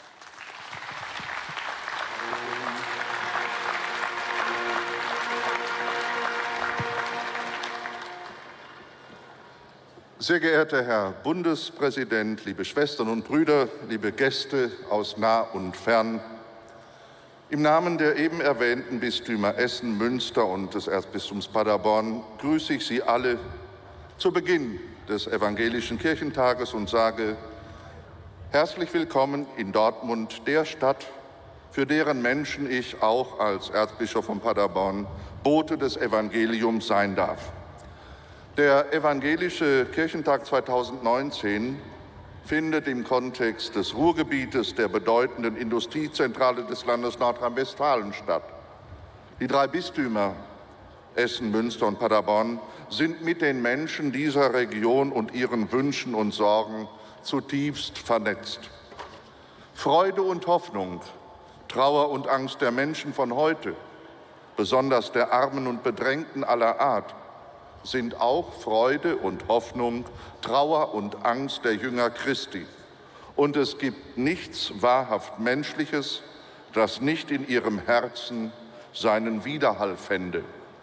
Sehr geehrter Herr Bundespräsident, liebe Schwestern und Brüder, liebe Gäste aus nah und fern, im Namen der eben erwähnten Bistümer Essen, Münster und des Erzbistums Paderborn grüße ich Sie alle zu Beginn des Evangelischen Kirchentages und sage: Herzlich willkommen in Dortmund, der Stadt, für deren Menschen ich auch als Erzbischof von Paderborn Bote des Evangeliums sein darf. Der Evangelische Kirchentag 2019 findet im Kontext des Ruhrgebietes, der bedeutenden Industriezentrale des Landes Nordrhein-Westfalen statt. Die 3 Bistümer Essen, Münster und Paderborn sind mit den Menschen dieser Region und ihren Wünschen und Sorgen zutiefst vernetzt. Freude und Hoffnung, Trauer und Angst der Menschen von heute, besonders der Armen und Bedrängten aller Art, sind auch Freude und Hoffnung, Trauer und Angst der Jünger Christi. Und es gibt nichts wahrhaft Menschliches, das nicht in ihrem Herzen seinen Widerhall fände.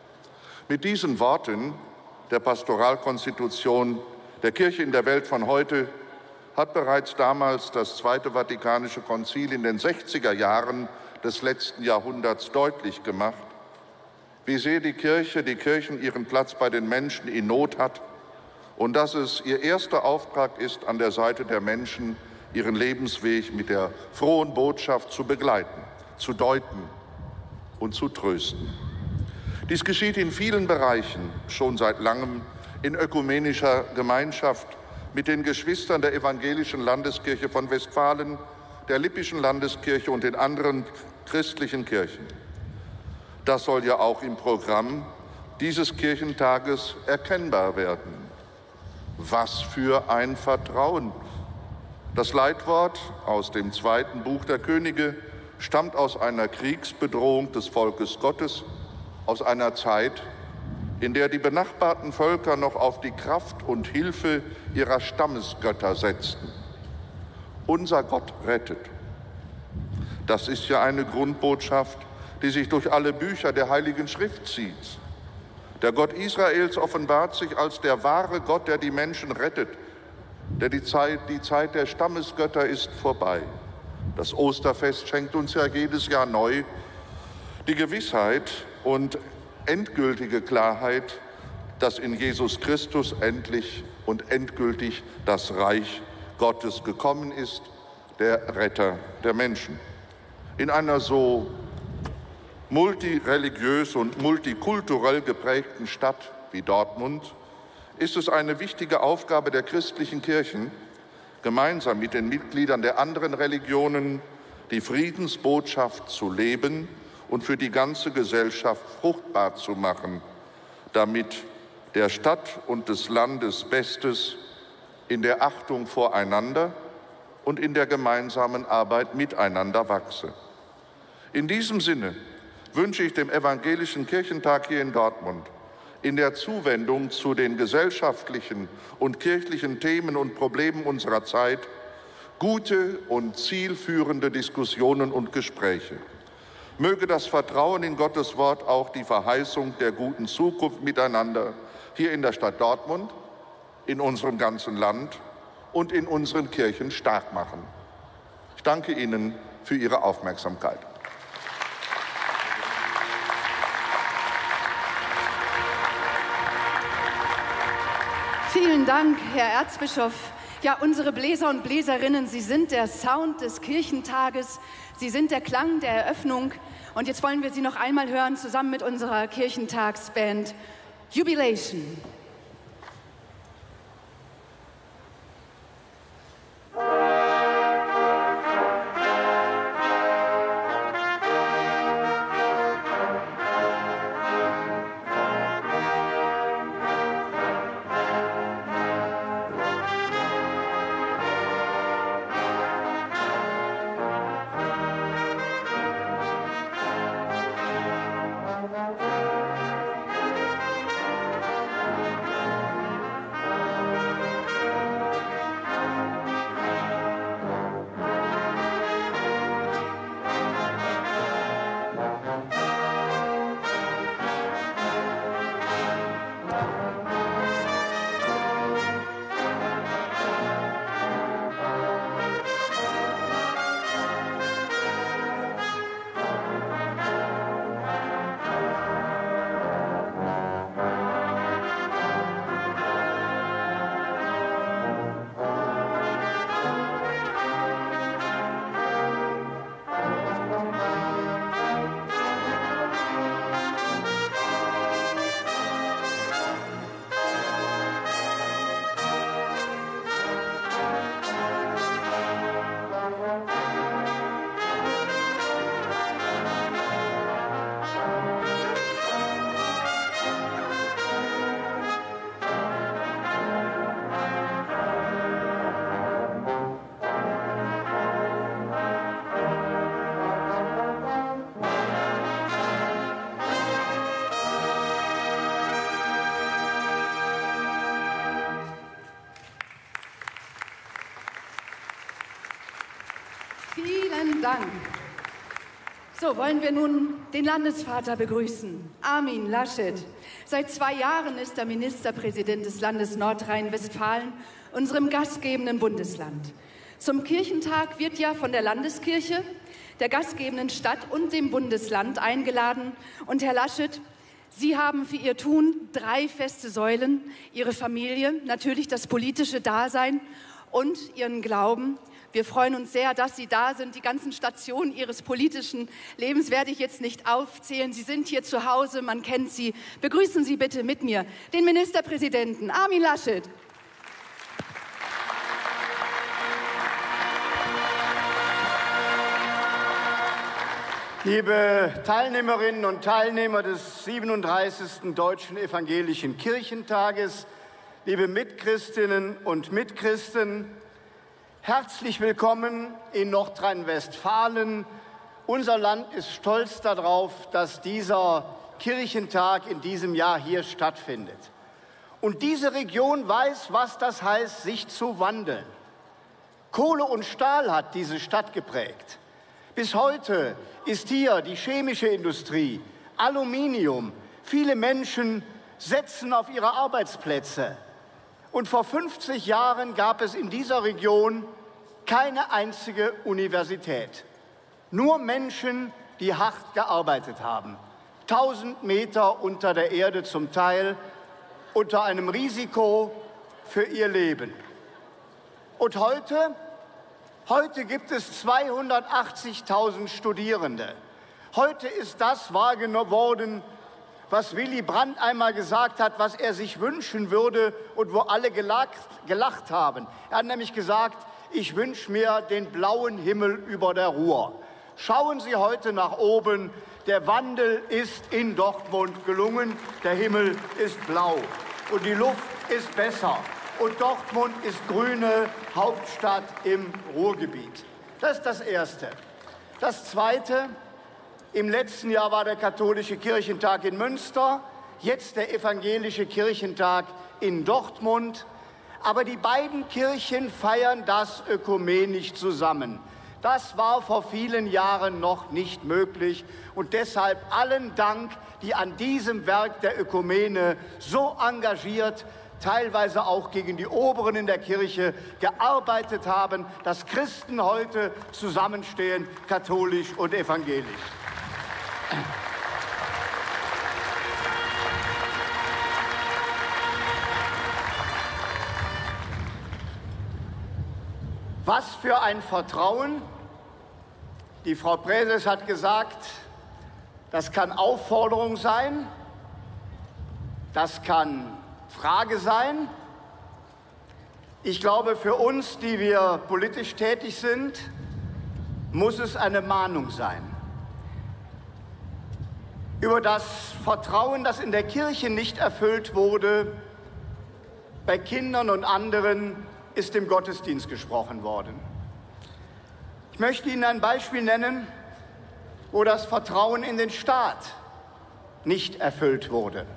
Mit diesen Worten der Pastoralkonstitution der Kirche in der Welt von heute hat bereits damals das Zweite Vatikanische Konzil in den 60er Jahren des letzten Jahrhunderts deutlich gemacht, wie sehr die Kirchen ihren Platz bei den Menschen in Not hat und dass es ihr erster Auftrag ist, an der Seite der Menschen ihren Lebensweg mit der frohen Botschaft zu begleiten, zu deuten und zu trösten. Dies geschieht in vielen Bereichen schon seit langem in ökumenischer Gemeinschaft mit den Geschwistern der Evangelischen Landeskirche von Westfalen, der Lippischen Landeskirche und den anderen christlichen Kirchen. Das soll ja auch im Programm dieses Kirchentages erkennbar werden. Was für ein Vertrauen! Das Leitwort aus dem 2. Buch der Könige stammt aus einer Kriegsbedrohung des Volkes Gottes, aus einer Zeit, in der die benachbarten Völker noch auf die Kraft und Hilfe ihrer Stammesgötter setzten. Unser Gott rettet. Das ist ja eine Grundbotschaft, die sich durch alle Bücher der Heiligen Schrift zieht. Der Gott Israels offenbart sich als der wahre Gott, der die Menschen rettet. Denn die Zeit der Stammesgötter ist vorbei. Das Osterfest schenkt uns ja jedes Jahr neu die Gewissheit und endgültige Klarheit, dass in Jesus Christus endlich und endgültig das Reich Gottes gekommen ist, der Retter der Menschen. In einer so multireligiös und multikulturell geprägten Stadt wie Dortmund ist es eine wichtige Aufgabe der christlichen Kirchen, gemeinsam mit den Mitgliedern der anderen Religionen die Friedensbotschaft zu leben und für die ganze Gesellschaft fruchtbar zu machen, damit der Stadt und des Landes Bestes in der Achtung voreinander und in der gemeinsamen Arbeit miteinander wachse. In diesem Sinne wünsche ich dem Evangelischen Kirchentag hier in Dortmund in der Zuwendung zu den gesellschaftlichen und kirchlichen Themen und Problemen unserer Zeit gute und zielführende Diskussionen und Gespräche. Möge das Vertrauen in Gottes Wort auch die Verheißung der guten Zukunft miteinander hier in der Stadt Dortmund, in unserem ganzen Land und in unseren Kirchen stark machen. Ich danke Ihnen für Ihre Aufmerksamkeit. Vielen Dank, Herr Erzbischof. Ja, unsere Bläser und Bläserinnen, Sie sind der Sound des Kirchentages, Sie sind der Klang der Eröffnung. Und jetzt wollen wir Sie noch einmal hören, zusammen mit unserer Kirchentagsband Jubilation. Vielen Dank. So, wollen wir nun den Landesvater begrüßen, Armin Laschet. Seit 2 Jahren ist er Ministerpräsident des Landes Nordrhein-Westfalen, unserem gastgebenden Bundesland. Zum Kirchentag wird ja von der Landeskirche, der gastgebenden Stadt und dem Bundesland eingeladen. Und Herr Laschet, Sie haben für Ihr Tun 3 feste Säulen, Ihre Familie, natürlich das politische Dasein und Ihren Glauben. Wir freuen uns sehr, dass Sie da sind. Die ganzen Stationen Ihres politischen Lebens werde ich jetzt nicht aufzählen. Sie sind hier zu Hause, man kennt Sie. Begrüßen Sie bitte mit mir den Ministerpräsidenten Armin Laschet. Liebe Teilnehmerinnen und Teilnehmer des 37. Deutschen Evangelischen Kirchentages, liebe Mitchristinnen und Mitchristen, herzlich willkommen in Nordrhein-Westfalen. Unser Land ist stolz darauf, dass dieser Kirchentag in diesem Jahr hier stattfindet. Und diese Region weiß, was das heißt, sich zu wandeln. Kohle und Stahl hat diese Stadt geprägt. Bis heute ist hier die chemische Industrie, Aluminium. Viele Menschen setzen auf ihre Arbeitsplätze. Und vor 50 Jahren gab es in dieser Region keine einzige Universität. Nur Menschen, die hart gearbeitet haben. 1000 Meter unter der Erde zum Teil, unter einem Risiko für ihr Leben. Und heute gibt es 280.000 Studierende. Heute ist das wahrgenommen worden, was Willy Brandt einmal gesagt hat, was er sich wünschen würde und wo alle gelacht haben. Er hat nämlich gesagt, ich wünsche mir den blauen Himmel über der Ruhr. Schauen Sie heute nach oben, der Wandel ist in Dortmund gelungen, der Himmel ist blau und die Luft ist besser und Dortmund ist grüne Hauptstadt im Ruhrgebiet. Das ist das Erste. Das Zweite: Im letzten Jahr war der katholische Kirchentag in Münster, jetzt der evangelische Kirchentag in Dortmund. Aber die beiden Kirchen feiern das ökumenisch zusammen. Das war vor vielen Jahren noch nicht möglich. Und deshalb allen Dank, die an diesem Werk der Ökumene so engagiert, teilweise auch gegen die Oberen in der Kirche gearbeitet haben, dass Christen heute zusammenstehen, katholisch und evangelisch. Was für ein Vertrauen! Die Frau Präses hat gesagt, das kann Aufforderung sein, das kann Frage sein. Ich glaube, für uns, die wir politisch tätig sind, muss es eine Mahnung sein. Über das Vertrauen, das in der Kirche nicht erfüllt wurde, bei Kindern und anderen, ist im Gottesdienst gesprochen worden. Ich möchte Ihnen ein Beispiel nennen, wo das Vertrauen in den Staat nicht erfüllt wurde.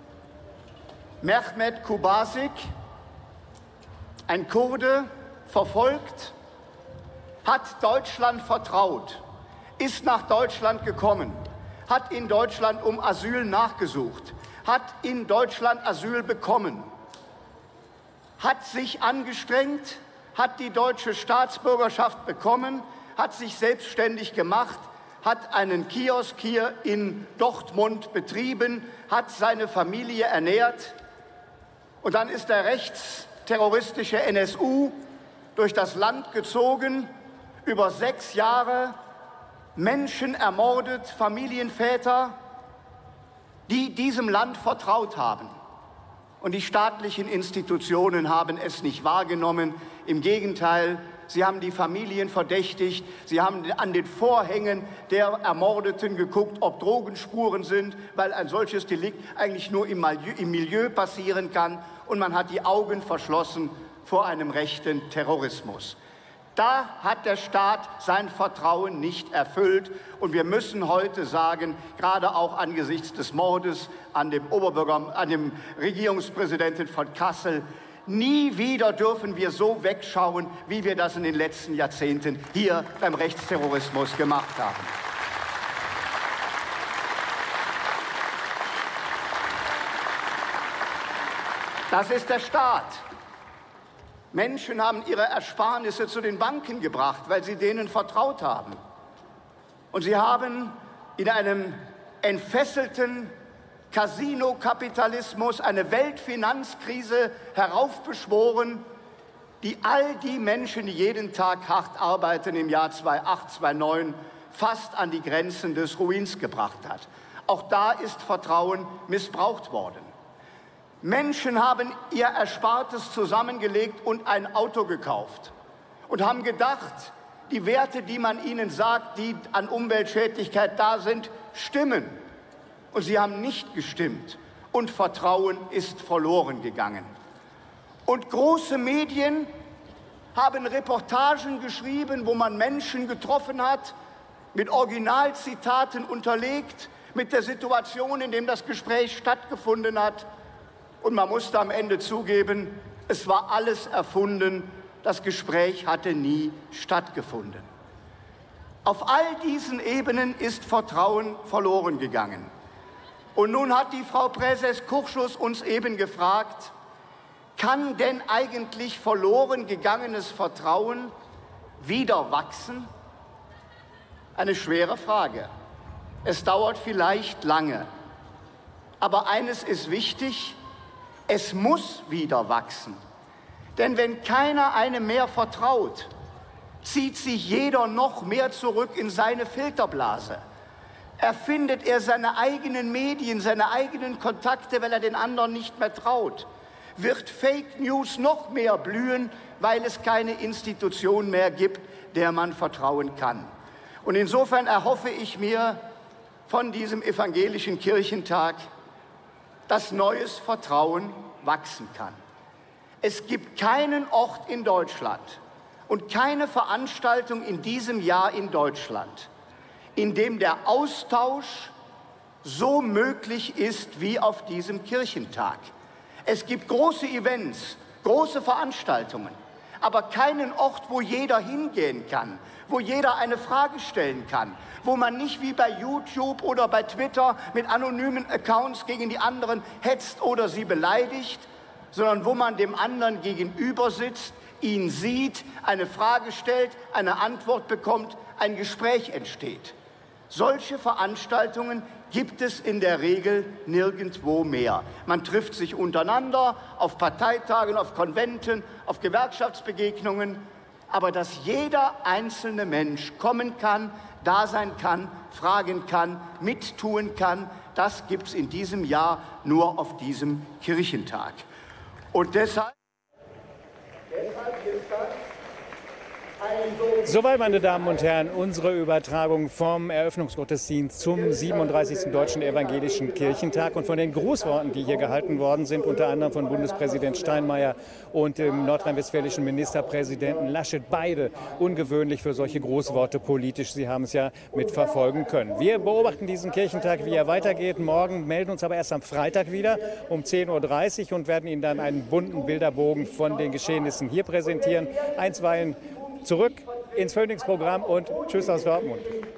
Mehmet Kubasik, ein Kurde, verfolgt, hat Deutschland vertraut, ist nach Deutschland gekommen, hat in Deutschland um Asyl nachgesucht, hat in Deutschland Asyl bekommen, hat sich angestrengt, hat die deutsche Staatsbürgerschaft bekommen, hat sich selbstständig gemacht, hat einen Kiosk hier in Dortmund betrieben, hat seine Familie ernährt. Und dann ist der rechtsterroristische NSU durch das Land gezogen, über 6 Jahre, Menschen ermordet, Familienväter, die diesem Land vertraut haben. Und die staatlichen Institutionen haben es nicht wahrgenommen. Im Gegenteil, sie haben die Familien verdächtigt, sie haben an den Vorhängen der Ermordeten geguckt, ob Drogenspuren sind, weil ein solches Delikt eigentlich nur im Milieu passieren kann. Und man hat die Augen verschlossen vor einem rechten Terrorismus. Da hat der Staat sein Vertrauen nicht erfüllt. Und wir müssen heute sagen, gerade auch angesichts des Mordes an dem Regierungspräsidenten von Kassel, nie wieder dürfen wir so wegschauen, wie wir das in den letzten Jahrzehnten hier beim Rechtsterrorismus gemacht haben. Das ist der Staat. Menschen haben ihre Ersparnisse zu den Banken gebracht, weil sie denen vertraut haben. Und sie haben in einem entfesselten Casino-Kapitalismus eine Weltfinanzkrise heraufbeschworen, die all die Menschen, die jeden Tag hart arbeiten, im Jahr 2008, 2009 fast an die Grenzen des Ruins gebracht hat. Auch da ist Vertrauen missbraucht worden. Menschen haben ihr Erspartes zusammengelegt und ein Auto gekauft und haben gedacht, die Werte, die man ihnen sagt, die an Umweltschädlichkeit da sind, stimmen. Und sie haben nicht gestimmt und Vertrauen ist verloren gegangen. Und große Medien haben Reportagen geschrieben, wo man Menschen getroffen hat, mit Originalzitaten unterlegt, mit der Situation, in der das Gespräch stattgefunden hat. Und man musste am Ende zugeben, es war alles erfunden, das Gespräch hatte nie stattgefunden. Auf all diesen Ebenen ist Vertrauen verloren gegangen. Und nun hat die Frau Präses Kurschus uns eben gefragt, kann denn eigentlich verloren gegangenes Vertrauen wieder wachsen? Eine schwere Frage. Es dauert vielleicht lange. Aber eines ist wichtig, es muss wieder wachsen. Denn wenn keiner einem mehr vertraut, zieht sich jeder noch mehr zurück in seine Filterblase. Erfindet er seine eigenen Medien, seine eigenen Kontakte, weil er den anderen nicht mehr traut. Wird Fake News noch mehr blühen, weil es keine Institution mehr gibt, der man vertrauen kann. Und insofern erhoffe ich mir von diesem evangelischen Kirchentag, dass neues Vertrauen wachsen kann. Es gibt keinen Ort in Deutschland und keine Veranstaltung in diesem Jahr in Deutschland, in dem der Austausch so möglich ist wie auf diesem Kirchentag. Es gibt große Events, große Veranstaltungen, aber keinen Ort, wo jeder hingehen kann, wo jeder eine Frage stellen kann, wo man nicht wie bei YouTube oder bei Twitter mit anonymen Accounts gegen die anderen hetzt oder sie beleidigt, sondern wo man dem anderen gegenüber sitzt, ihn sieht, eine Frage stellt, eine Antwort bekommt, ein Gespräch entsteht. Solche Veranstaltungen gibt es in der Regel nirgendwo mehr. Man trifft sich untereinander auf Parteitagen, auf Konventen, auf Gewerkschaftsbegegnungen, aber dass jeder einzelne Mensch kommen kann, da sein kann, fragen kann, mittun kann, das gibt es in diesem Jahr nur auf diesem Kirchentag. Und deshalb ist das Soweit, meine Damen und Herren, unsere Übertragung vom Eröffnungsgottesdienst zum 37. Deutschen Evangelischen Kirchentag und von den Grußworten, die hier gehalten worden sind, unter anderem von Bundespräsident Steinmeier und dem nordrhein-westfälischen Ministerpräsidenten Laschet. Beide ungewöhnlich für solche Großworte politisch. Sie haben es ja mitverfolgen können. Wir beobachten diesen Kirchentag, wie er weitergeht. Morgen melden uns aber erst am Freitag wieder um 10:30 Uhr und werden Ihnen dann einen bunten Bilderbogen von den Geschehnissen hier präsentieren. Einstweilen zurück ins Phoenix-Programm und tschüss aus Dortmund.